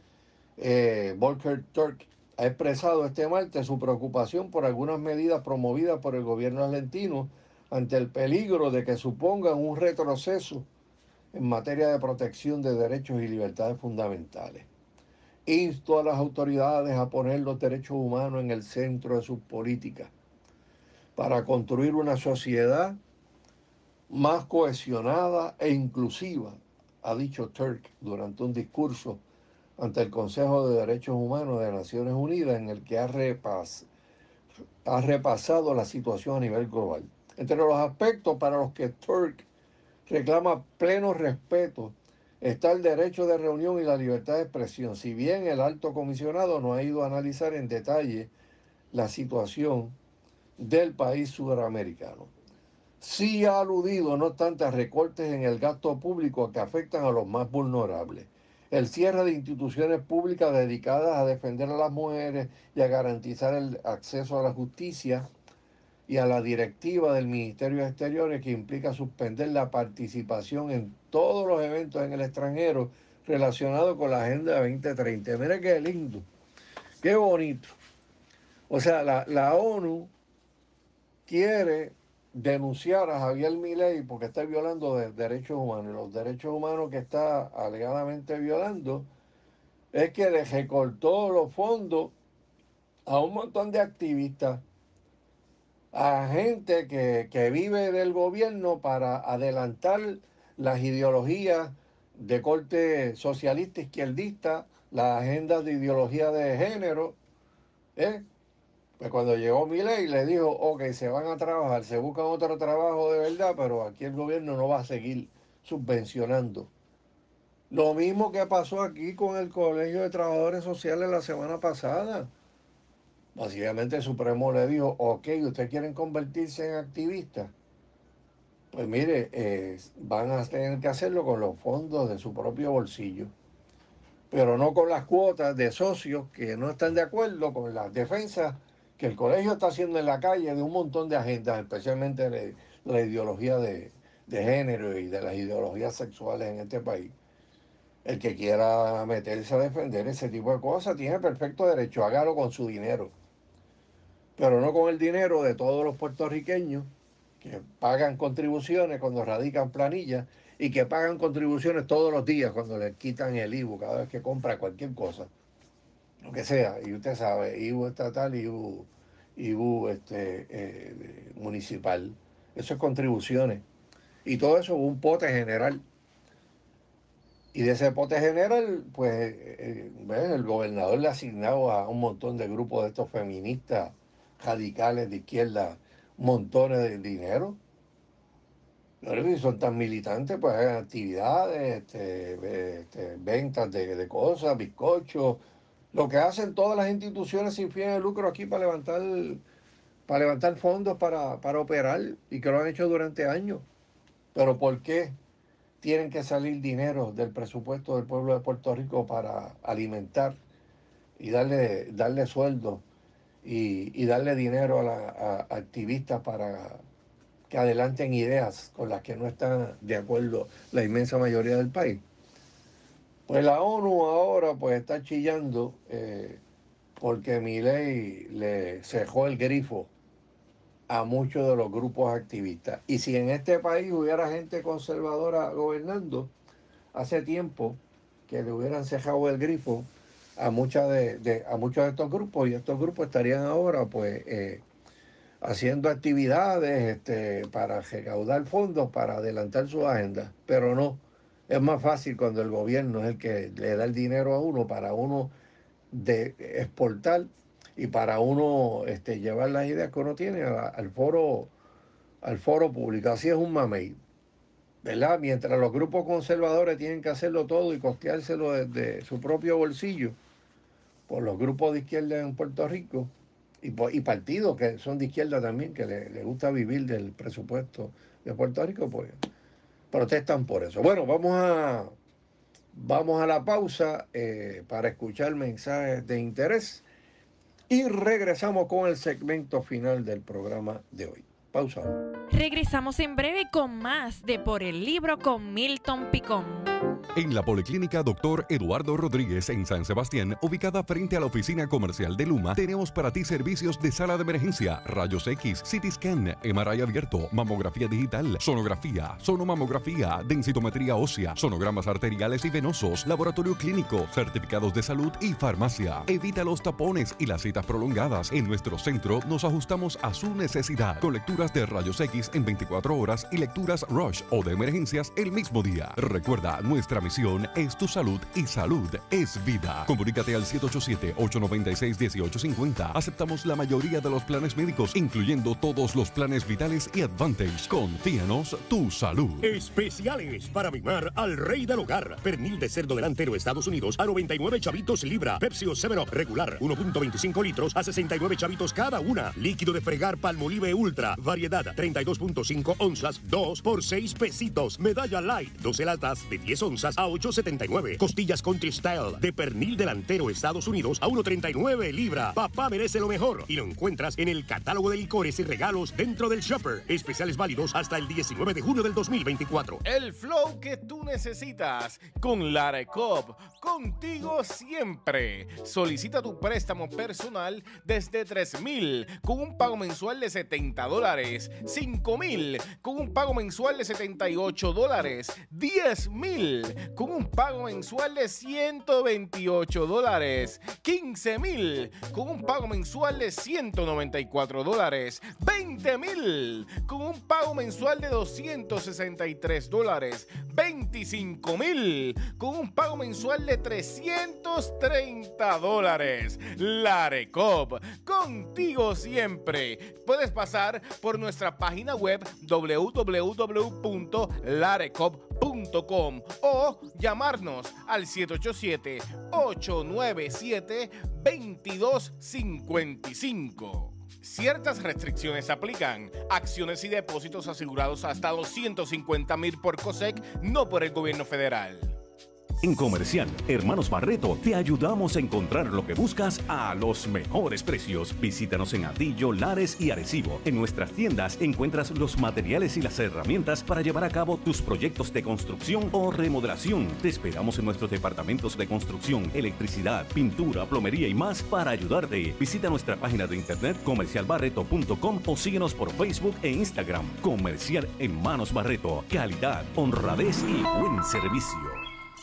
eh, Volker Turk, ha expresado este martes su preocupación por algunas medidas promovidas por el gobierno argentino ante el peligro de que supongan un retroceso en materia de protección de derechos y libertades fundamentales. Insto a las autoridades a poner los derechos humanos en el centro de sus políticas para construir una sociedad más cohesionada e inclusiva, ha dicho Turk durante un discurso ante el Consejo de Derechos Humanos de Naciones Unidas, en el que ha, repas, ha repasado la situación a nivel global. Entre los aspectos para los que Turk reclama pleno respeto está el derecho de reunión y la libertad de expresión, si bien el alto comisionado no ha ido a analizar en detalle la situación del país sudamericano. Sí ha aludido, no obstante, a recortes en el gasto público que afectan a los más vulnerables. El cierre de instituciones públicas dedicadas a defender a las mujeres y a garantizar el acceso a la justicia, y a la directiva del Ministerio de Exteriores, que implica suspender la participación en todos los eventos en el extranjero relacionados con la Agenda veinte treinta. Mira qué lindo, qué bonito. O sea, la, la ONU quiere denunciar a Javier Milei porque está violando de derechos humanos. Y los derechos humanos que está alegadamente violando es que le recortó los fondos a un montón de activistas, a gente que, que vive del gobierno para adelantar las ideologías de corte socialista, izquierdista, las agendas de ideología de género. ¿eh? Pues cuando llegó Milei le dijo, ok, se van a trabajar, se buscan otro trabajo de verdad, pero aquí el gobierno no va a seguir subvencionando. Lo mismo que pasó aquí con el Colegio de Trabajadores Sociales la semana pasada. Básicamente el Supremo le dijo, ok, ¿ustedes quieren convertirse en activistas? Pues mire, eh, van a tener que hacerlo con los fondos de su propio bolsillo, pero no con las cuotas de socios que no están de acuerdo con las defensas que el colegio está haciendo en la calle de un montón de agendas, especialmente de la ideología de, de género y de las ideologías sexuales en este país. El que quiera meterse a defender ese tipo de cosas tiene perfecto derecho, hágalo con su dinero, pero no con el dinero de todos los puertorriqueños que pagan contribuciones cuando radican planillas y que pagan contribuciones todos los días cuando les quitan el I V U cada vez que compra cualquier cosa, lo que sea. Y usted sabe, I V U estatal y I V U, I V U este, eh, municipal. Eso es contribuciones. Y todo eso es un pote general. Y de ese pote general, pues, eh, ¿ves? El gobernador le ha asignado a un montón de grupos de estos feministas radicales de izquierda montones de dinero. Si son tan militantes, pues hagan actividades, este, este, ventas de, de cosas, bizcochos, lo que hacen todas las instituciones sin fines de lucro aquí para levantar, para levantar fondos para, para operar, y que lo han hecho durante años. Pero ¿por qué tienen que salir dinero del presupuesto del pueblo de Puerto Rico para alimentar y darle, darle sueldo y, y darle dinero a, la, a activistas para que adelanten ideas con las que no están de acuerdo la inmensa mayoría del país? Pues la ONU ahora pues está chillando eh, porque Milei le cejó el grifo a muchos de los grupos activistas. Y si en este país hubiera gente conservadora gobernando, hace tiempo que le hubieran cejado el grifo a, muchas de, de, a muchos de estos grupos, y estos grupos estarían ahora pues eh, haciendo actividades este, para recaudar fondos, para adelantar su agenda. Pero no, es más fácil cuando el gobierno es el que le da el dinero a uno para uno de exportar y para uno este, llevar las ideas que uno tiene a, al foro al foro público. Así es un mamey. ¿verdad? Mientras los grupos conservadores tienen que hacerlo todo y costeárselo desde su propio bolsillo, por los grupos de izquierda en Puerto Rico y, y partidos que son de izquierda también, que les le gusta vivir del presupuesto de Puerto Rico, pues protestan por eso. Bueno, vamos a, vamos a la pausa eh, para escuchar mensajes de interés y regresamos con el segmento final del programa de hoy. Pausa. Regresamos en breve con más de Por el Libro con Milton Picón. En la Policlínica Doctor Eduardo Rodríguez en San Sebastián, ubicada frente a la oficina comercial de Luma, tenemos para ti servicios de sala de emergencia, rayos X, C T scan, M R I abierto, mamografía digital, sonografía, sonomamografía, densitometría ósea, sonogramas arteriales y venosos, laboratorio clínico, certificados de salud y farmacia. Evita los tapones y las citas prolongadas. En nuestro centro nos ajustamos a su necesidad, con lecturas de rayos X en veinticuatro horas y lecturas Rush o de emergencias el mismo día. Recuerda, nuestra misión es tu salud y salud es vida. Comunícate al siete ocho siete, ocho nueve seis, uno ocho cinco cero. Aceptamos la mayoría de los planes médicos, incluyendo todos los planes vitales y Advantage. Confíanos tu salud. Especiales para mimar al rey del hogar. Pernil de cerdo delantero Estados Unidos a noventa y nueve chavitos libra. Pepsi o seven up regular uno punto veinticinco litros a sesenta y nueve chavitos cada una. Líquido de fregar Palmolive Ultra. Variedad treinta y dos punto cinco onzas, dos por seis pesitos. Medalla Light, doce latas de diez onzas a ocho setenta y nueve. Costillas Country Style de pernil delantero Estados Unidos a uno treinta y nueve libra. Papá merece lo mejor y lo encuentras en el catálogo de licores y regalos dentro del Shopper. Especiales válidos hasta el diecinueve de junio del dos mil veinticuatro. El flow que tú necesitas con Lara Cobb, contigo siempre. Solicita tu préstamo personal desde tres mil con un pago mensual de setenta dólares, cinco mil con un pago mensual de setenta y ocho dólares, diez mil con un pago mensual de ciento veintiocho dólares, quince mil con un pago mensual de ciento noventa y cuatro dólares, veinte mil con un pago mensual de doscientos sesenta y tres dólares, veinticinco mil con un pago mensual de trescientos treinta dólares. Lara Cobb, contigo siempre. Puedes pasar por nuestra página web doble u doble u doble u punto larecobb punto com o llamarnos al siete ocho siete, ocho nueve siete, dos dos cinco cinco. Ciertas restricciones aplican. Acciones y depósitos asegurados hasta doscientos cincuenta mil por COSEC, no por el gobierno federal. En Comercial Hermanos Barreto te ayudamos a encontrar lo que buscas a los mejores precios. Visítanos en Atillo, Lares y Arecibo. En nuestras tiendas encuentras los materiales y las herramientas para llevar a cabo tus proyectos de construcción o remodelación. Te esperamos en nuestros departamentos de construcción, electricidad, pintura, plomería y más para ayudarte. Visita nuestra página de internet comercial barreto punto com o síguenos por Facebook e Instagram. Comercial Hermanos Barreto. Calidad, honradez y buen servicio.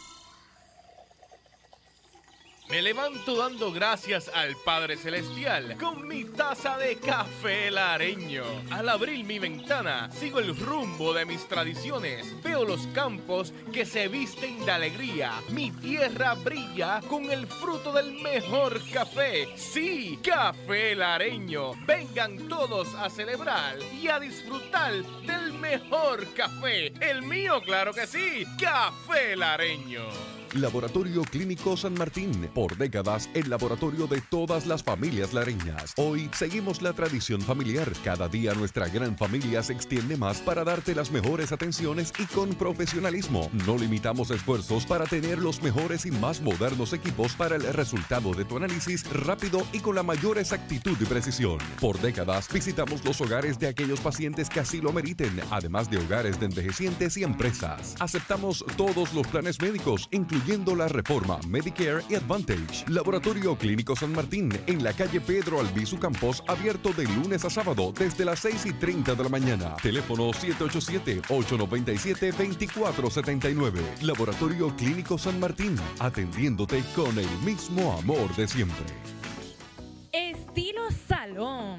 Me levanto dando gracias al Padre Celestial con mi taza de café lareño. Al abrir mi ventana, sigo el rumbo de mis tradiciones. Veo los campos que se visten de alegría. Mi tierra brilla con el fruto del mejor café. Sí, café lareño. Vengan todos a celebrar y a disfrutar del mejor café. El mío, claro que sí, café lareño. Laboratorio Clínico San Martín, por décadas el laboratorio de todas las familias lareñas. Hoy seguimos la tradición familiar. Cada día nuestra gran familia se extiende más para darte las mejores atenciones y con profesionalismo. No limitamos esfuerzos para tener los mejores y más modernos equipos para el resultado de tu análisis rápido y con la mayor exactitud y precisión. Por décadas visitamos los hogares de aquellos pacientes que así lo meriten, además de hogares de envejecientes y empresas. Aceptamos todos los planes médicos, incluyendo la reforma, Medicare y Advantage. Laboratorio Clínico San Martín, en la calle Pedro Albizu Campos, abierto de lunes a sábado desde las seis y treinta de la mañana. Teléfono siete ocho siete, ocho nueve siete, dos cuatro siete nueve. Laboratorio Clínico San Martín, atendiéndote con el mismo amor de siempre. Estilo Salón, en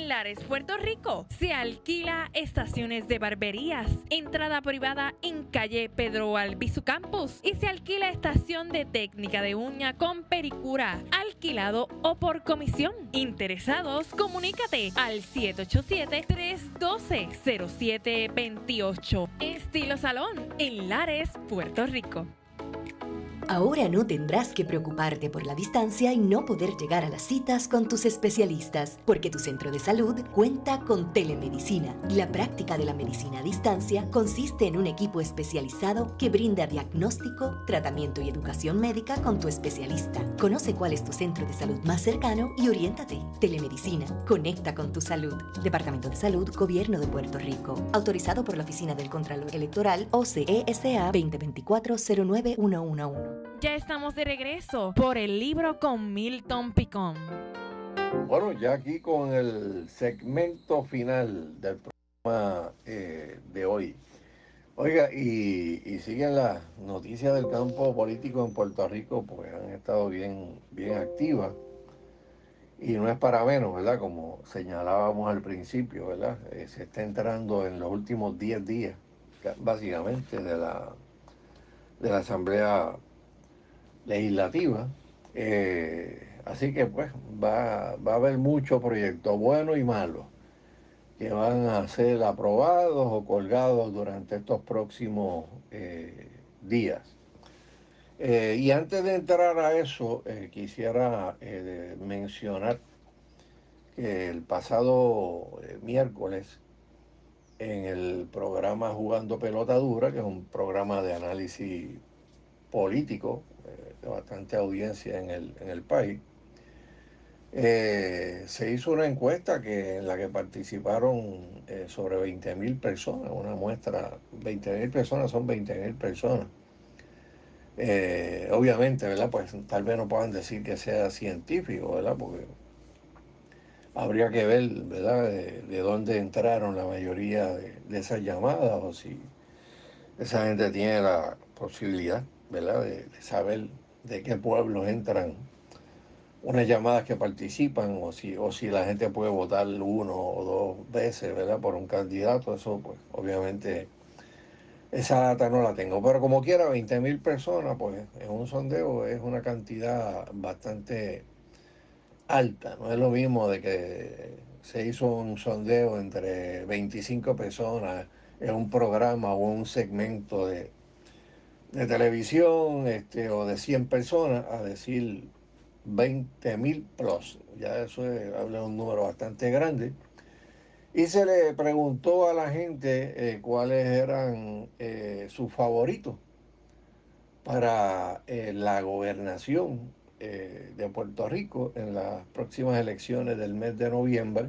En Lares, Puerto Rico, se alquila estaciones de barberías, entrada privada en calle Pedro Albizu Campus y se alquila estación de técnica de uña con pericura, alquilado o por comisión. Interesados, comunícate al siete ocho siete, tres uno dos, cero siete dos ocho. Estilo Salón, en Lares, Puerto Rico. Ahora no tendrás que preocuparte por la distancia y no poder llegar a las citas con tus especialistas, porque tu centro de salud cuenta con telemedicina. La práctica de la medicina a distancia consiste en un equipo especializado que brinda diagnóstico, tratamiento y educación médica con tu especialista. Conoce cuál es tu centro de salud más cercano y oriéntate. Telemedicina, conecta con tu salud. Departamento de Salud, Gobierno de Puerto Rico. Autorizado por la Oficina del Contralor Electoral O C E S A veinte veinticuatro cero nueve uno uno uno. Ya estamos de regreso por el libro con Milton Picón. Bueno, ya aquí con el segmento final del programa eh, de hoy. Oiga, y, y siguen las noticias del campo político en Puerto Rico, pues han estado bien, bien activas. Y no es para menos, ¿verdad? Como señalábamos al principio, ¿verdad? Eh, se está entrando en los últimos diez días, básicamente, de la, de la Asamblea Legislativa. Eh, así que pues va, va a haber muchos proyectos buenos y malos que van a ser aprobados o colgados durante estos próximos eh, días. Eh, y antes de entrar a eso, eh, quisiera eh, mencionar que el pasado eh, miércoles en el programa Jugando Pelota Dura, que es un programa de análisis político, de bastante audiencia en el, en el país, eh, se hizo una encuesta que, en la que participaron eh, sobre veinte mil personas, una muestra, veinte mil personas son veinte mil personas. Eh, obviamente, ¿verdad? Pues tal vez no puedan decir que sea científico, ¿verdad? Porque habría que ver, ¿verdad?, de, de dónde entraron la mayoría de, de esas llamadas, o si esa gente tiene la posibilidad, ¿verdad?, de, de saber de qué pueblos entran unas llamadas que participan, o si, o si la gente puede votar uno o dos veces, ¿verdad?, por un candidato. Eso, pues, obviamente, esa data no la tengo. Pero como quiera, veinte mil personas, pues, en un sondeo es una cantidad bastante alta. No es lo mismo de que se hizo un sondeo entre veinticinco personas en un programa o un segmento de de televisión, este, o de cien personas, a decir veinte mil plus. Ya eso es, habla de un número bastante grande. Y se le preguntó a la gente eh, cuáles eran eh, sus favoritos para eh, la gobernación eh, de Puerto Rico en las próximas elecciones del mes de noviembre.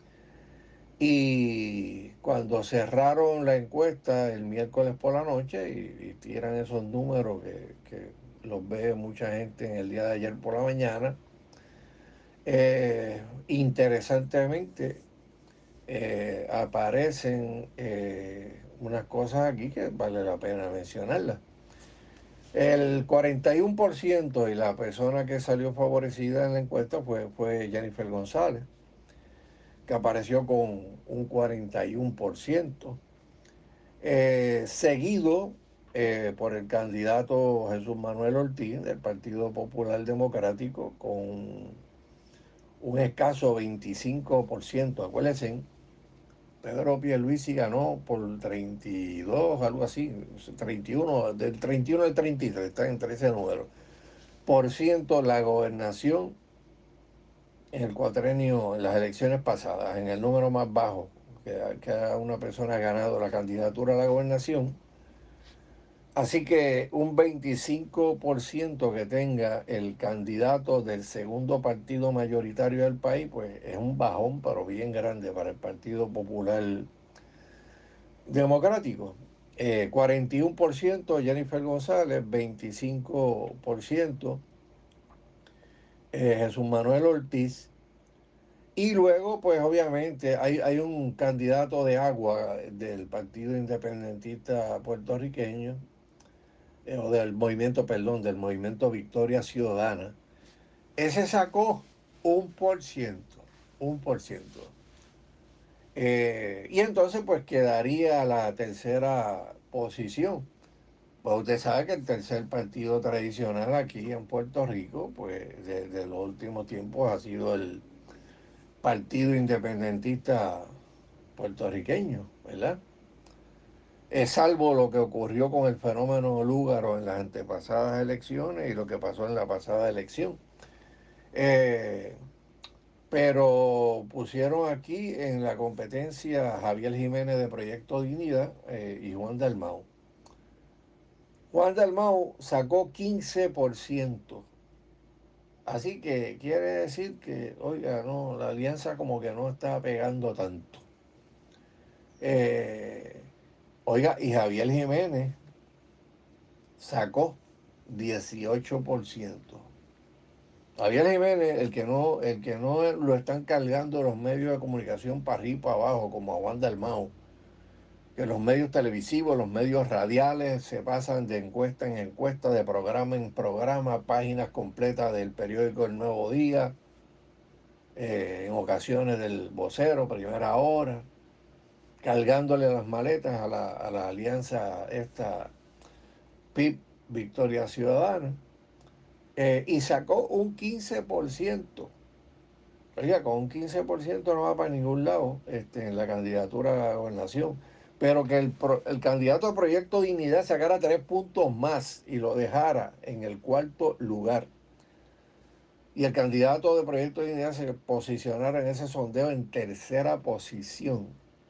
Y cuando cerraron la encuesta el miércoles por la noche y, y tiran esos números que, que los ve mucha gente en el día de ayer por la mañana, eh, interesantemente eh, aparecen eh, unas cosas aquí que vale la pena mencionarlas. El cuarenta y uno por ciento y la persona que salió favorecida en la encuesta fue, fue Jennifer González, que apareció con un cuarenta y uno por ciento, eh, seguido eh, por el candidato Jesús Manuel Ortiz del Partido Popular Democrático con un escaso veinticinco por ciento. Acuérdense, Pedro Pierluisi ganó por treinta y dos, algo así, treinta y uno, del treinta y uno al treinta y tres, está entre ese número, por ciento la gobernación en el cuatrenio, en las elecciones pasadas, en el número más bajo que, que una persona ha ganado la candidatura a la gobernación. Así que un veinticinco por ciento que tenga el candidato del segundo partido mayoritario del país, pues es un bajón, pero bien grande para el Partido Popular Democrático. Eh, cuarenta y uno por ciento Jennifer González, veinticinco por ciento eh, Jesús Manuel Ortiz. Y luego, pues obviamente, hay, hay un candidato de agua del Partido Independentista puertorriqueño, eh, o del movimiento, perdón, del movimiento Victoria Ciudadana. Ese sacó un por ciento, un por ciento. Eh, y entonces pues quedaría la tercera posición. Pues usted sabe que el tercer partido tradicional aquí en Puerto Rico, pues desde los últimos tiempos ha sido el Partido Independentista Puertorriqueño, ¿verdad? Es salvo lo que ocurrió con el fenómeno Lúgaro en las antepasadas elecciones y lo que pasó en la pasada elección. Eh, pero pusieron aquí en la competencia a Javier Jiménez de Proyecto Dignidad eh, y Juan Dalmau. Juan Dalmau sacó quince por ciento. Así que quiere decir que, oiga, no, la alianza como que no está pegando tanto. Eh, oiga, y Javier Jiménez sacó dieciocho por ciento. Javier Jiménez, el que no, el que no lo están cargando los medios de comunicación para arriba y para abajo, como a Juan Dalmau, que los medios televisivos, los medios radiales se pasan de encuesta en encuesta, de programa en programa, páginas completas del periódico El Nuevo Día, eh, en ocasiones del Vocero, Primera Hora, cargándole las maletas a la, a la alianza esta P I B Victoria Ciudadana, eh, y sacó un quince por ciento. Oiga, con un quince por ciento no va para ningún lado este, en la candidatura a la gobernación. Pero que el, pro, el candidato a Proyecto Dignidad sacara tres puntos más y lo dejara en el cuarto lugar. Y el candidato de Proyecto Dignidad se posicionara en ese sondeo en tercera posición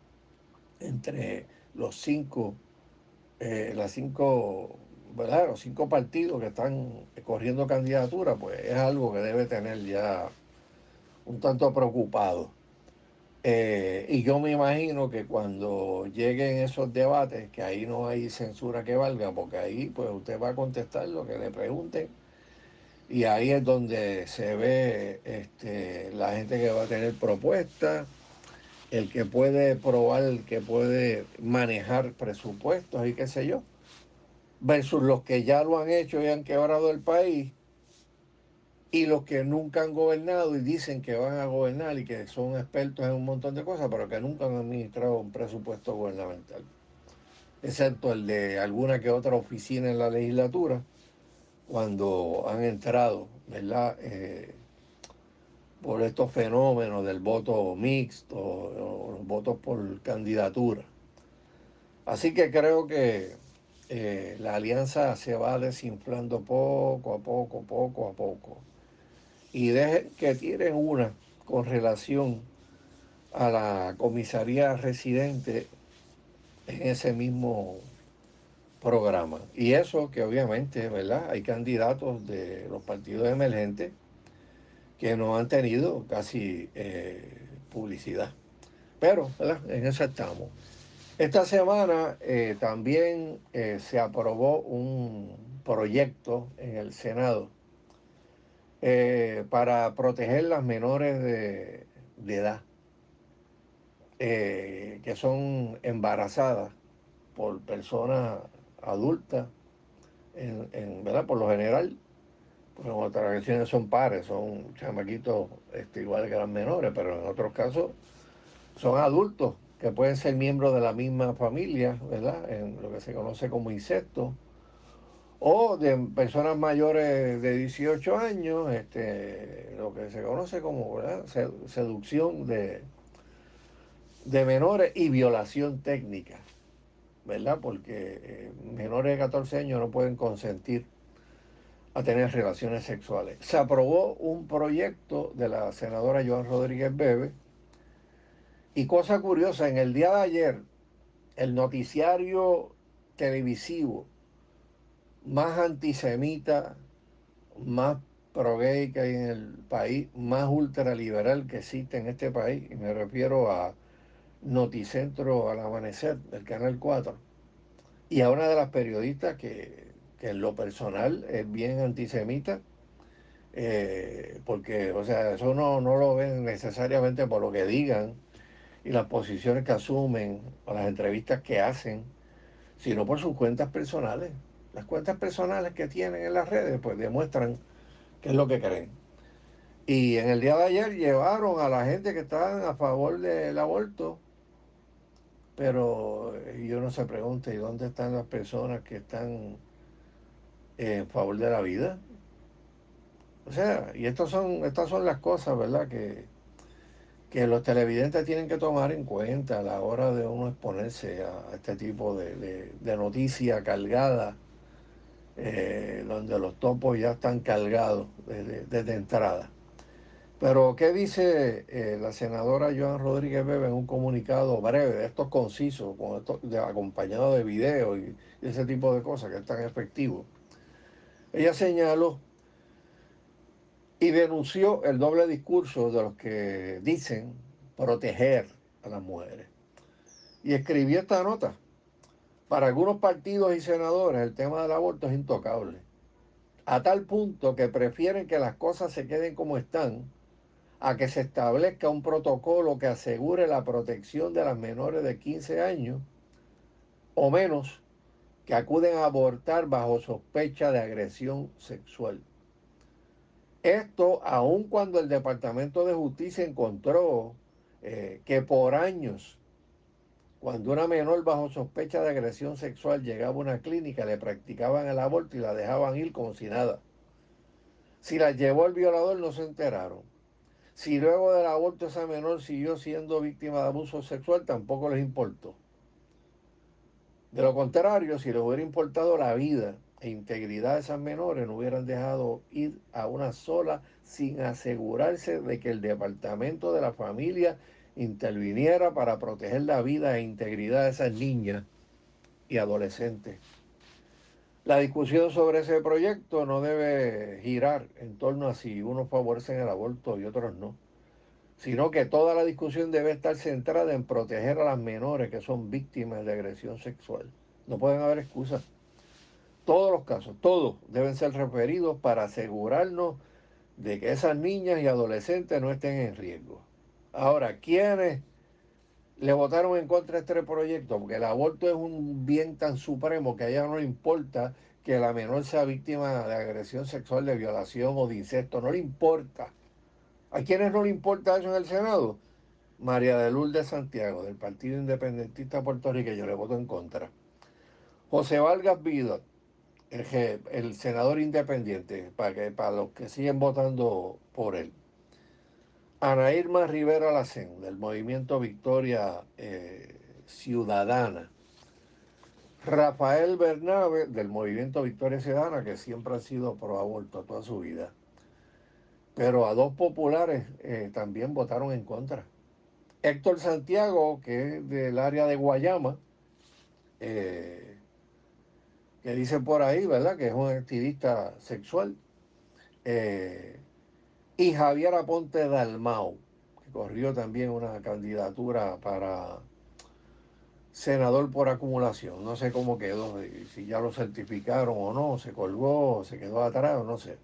entre los cinco, eh, las cinco, ¿verdad? Los cinco partidos que están corriendo candidatura, pues es algo que debe tener ya un tanto preocupado. Eh, y yo me imagino que cuando lleguen esos debates, que ahí no hay censura que valga, porque ahí pues usted va a contestar lo que le pregunten, y ahí es donde se ve este, la gente que va a tener propuestas, el que puede probar, el que puede manejar presupuestos y qué sé yo, versus los que ya lo han hecho y han quebrado el país, y los que nunca han gobernado y dicen que van a gobernar y que son expertos en un montón de cosas, pero que nunca han administrado un presupuesto gubernamental, excepto el de alguna que otra oficina en la legislatura, cuando han entrado, ¿verdad?, Eh, por estos fenómenos del voto mixto, o los votos por candidatura. Así que creo que eh, la alianza se va desinflando poco a poco, poco a poco. Y dejen que tiren una con relación a la comisaría residente en ese mismo programa. Y eso que obviamente, ¿verdad? Hay candidatos de los partidos emergentes que no han tenido casi eh, publicidad. Pero, ¿verdad? En eso estamos. Esta semana eh, también eh, se aprobó un proyecto en el Senado eh, para proteger las menores de, de edad eh, que son embarazadas por personas adultas, en, en, ¿verdad? Por lo general, pues en otras ocasiones son pares, son chamaquitos este, igual que las menores, pero en otros casos son adultos que pueden ser miembros de la misma familia, ¿verdad? En lo que se conoce como incesto, o de personas mayores de dieciocho años, este, lo que se conoce como, ¿verdad?, seducción de, de menores y violación técnica, ¿verdad? Porque eh, menores de catorce años no pueden consentir a tener relaciones sexuales. Se aprobó un proyecto de la senadora Joan Rodríguez Bebe, y cosa curiosa, en el día de ayer, el noticiario televisivo más antisemita, más pro-gay que hay en el país, más ultraliberal que existe en este país, y me refiero a Noticentro al Amanecer, del Canal cuatro, y a una de las periodistas que, que en lo personal es bien antisemita, eh, porque, o sea, eso no, no lo ven necesariamente por lo que digan y las posiciones que asumen o las entrevistas que hacen, sino por sus cuentas personales. Las cuentas personales que tienen en las redes pues demuestran qué es lo que creen. Y en el día de ayer llevaron a la gente que estaban a favor del aborto Pero y uno se pregunta, ¿y dónde están las personas que están en favor de la vida? O sea, y estos son, estas son las cosas, ¿verdad?, que, que los televidentes tienen que tomar en cuenta a la hora de uno exponerse a este tipo de, de, de noticia cargada, eh, donde los topos ya están cargados desde, desde entrada. Pero, ¿qué dice eh, la senadora Joan Rodríguez Bebe en un comunicado breve, de estos concisos, con esto, de, acompañado de videos y, y ese tipo de cosas que es tan efectivo? Ella señaló y denunció el doble discurso de los que dicen proteger a las mujeres. Y escribió esta nota. Para algunos partidos y senadores el tema del aborto es intocable, a tal punto que prefieren que las cosas se queden como están a que se establezca un protocolo que asegure la protección de las menores de quince años o menos que acuden a abortar bajo sospecha de agresión sexual. Esto aun cuando el Departamento de Justicia encontró eh, que por años, cuando una menor bajo sospecha de agresión sexual llegaba a una clínica, le practicaban el aborto y la dejaban ir como si nada. Si la llevó el violador, no se enteraron. Si luego del aborto esa menor siguió siendo víctima de abuso sexual, tampoco les importó. De lo contrario, si les hubiera importado la vida e integridad de esas menores, no hubieran dejado ir a una sola sin asegurarse de que el Departamento de la Familia interviniera para proteger la vida e integridad de esas niñas y adolescentes. La discusión sobre ese proyecto no debe girar en torno a si unos favorecen el aborto y otros no, sino que toda la discusión debe estar centrada en proteger a las menores que son víctimas de agresión sexual. No pueden haber excusas. Todos los casos, todos deben ser referidos para asegurarnos de que esas niñas y adolescentes no estén en riesgo. Ahora, ¿quiénes le votaron en contra de este proyecto? Porque el aborto es un bien tan supremo que a ella no le importa que la menor sea víctima de agresión sexual, de violación o de incesto. No le importa. ¿A quiénes no le importa eso en el Senado? María de Lourdes Santiago, del Partido Independentista Puertorriqueño, le votó en contra. José Vargas Vidal, el, el senador independiente, para, que, para los que siguen votando por él. Ana Irma Rivera Lacén, del Movimiento Victoria eh, Ciudadana. Rafael Bernabe, del Movimiento Victoria Ciudadana, que siempre ha sido pro aborto toda su vida. Pero a dos populares eh, también votaron en contra. Héctor Santiago, que es del área de Guayama, eh, que dice por ahí, ¿verdad?, que es un activista sexual, eh, y Javier Aponte Dalmau, que corrió también una candidatura para senador por acumulación. No sé cómo quedó, si ya lo certificaron o no, se colgó, se quedó atrás, no sé.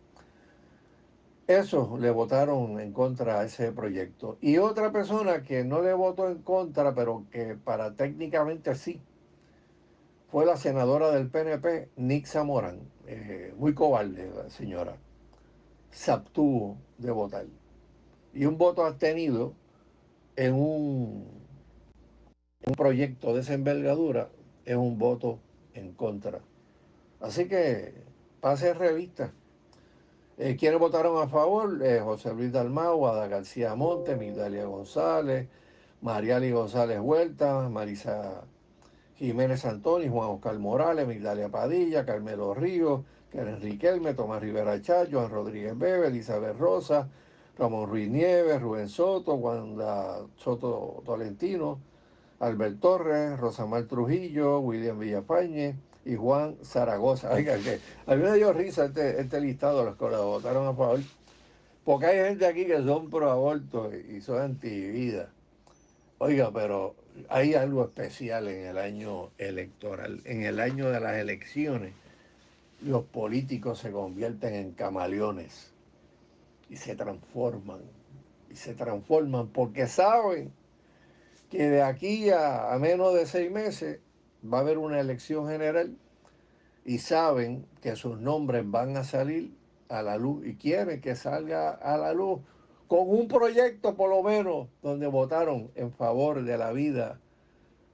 Esos le votaron en contra a ese proyecto. Y otra persona que no le votó en contra, pero que para técnicamente sí, fue la senadora del P N P, Nixa Morán. Eh, muy cobarde la señora. Se abstuvo de votar. Y un voto abstenido en un, un proyecto de esa envergadura es un voto en contra. Así que pase revista. Eh, ¿Quiénes votaron a favor? Eh, José Luis Dalmau, Ada García Monte, Migdalia González, Mariali González Huerta, Marisa Jiménez Antoni, Juan Oscar Morales, Migdalia Padilla, Carmelo Ríos, Karen Riquelme, Tomás Rivera Chayo, Juan Rodríguez Bebe, Elizabeth Rosa, Ramón Ruiz Nieves, Rubén Soto, Wanda Soto Tolentino, Albert Torres, Rosamar Trujillo, William Villafañe y Juan Zaragoza. Oiga, que a mí me dio risa este, este listado de los que lo votaron a favor, porque hay gente aquí que son pro aborto y son anti-vida. Oiga, pero hay algo especial en el año electoral. En el año de las elecciones, los políticos se convierten en camaleones y se transforman. Y se transforman porque saben que de aquí a, a menos de seis meses va a haber una elección general y saben que sus nombres van a salir a la luz y quieren que salga a la luz con un proyecto por lo menos donde votaron en favor de la vida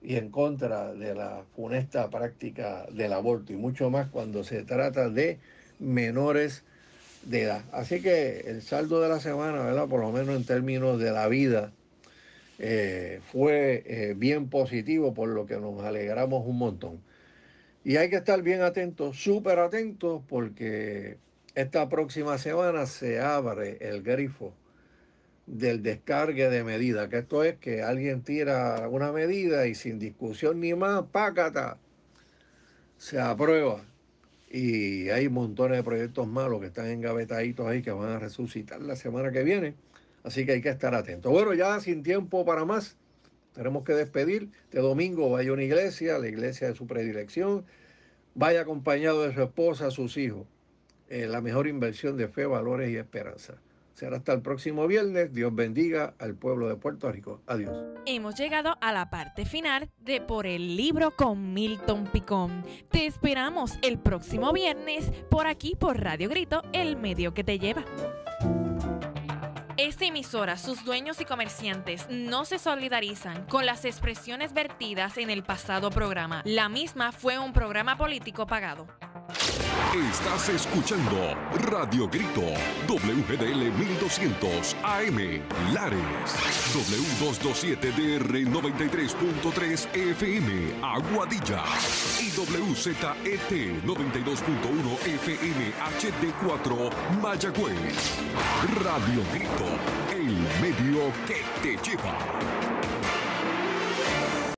y en contra de la funesta práctica del aborto, y mucho más cuando se trata de menores de edad. Así que el saldo de la semana, ¿verdad?, por lo menos en términos de la vida, eh, fue eh, bien positivo, por lo que nos alegramos un montón. Y hay que estar bien atentos, súper atentos, porque esta próxima semana se abre el grifo del descargue de medida, que esto es que alguien tira una medida y sin discusión ni más, pácata, se aprueba. Y hay montones de proyectos malos que están engavetaditos ahí que van a resucitar la semana que viene, así que hay que estar atentos. Bueno, ya sin tiempo para más, tenemos que despedir. Este domingo vaya a una iglesia, la iglesia de su predilección, vaya acompañado de su esposa, sus hijos. Eh, la mejor inversión de fe, valores y esperanza. Será hasta el próximo viernes. Dios bendiga al pueblo de Puerto Rico. Adiós. Hemos llegado a la parte final de Por el Libro con Milton Picón. Te esperamos el próximo viernes por aquí por Radio Grito, el medio que te lleva. Esta emisora, sus dueños y comerciantes no se solidarizan con las expresiones vertidas en el pasado programa. La misma fue un programa político pagado. Estás escuchando Radio Grito, W G D L mil doscientos A M, Lares, W doscientos veintisiete D R noventa y tres punto tres F M, Aguadilla, y W Z E T noventa y dos punto uno F M H D cuatro, Mayagüez. Radio Grito, el medio que te lleva.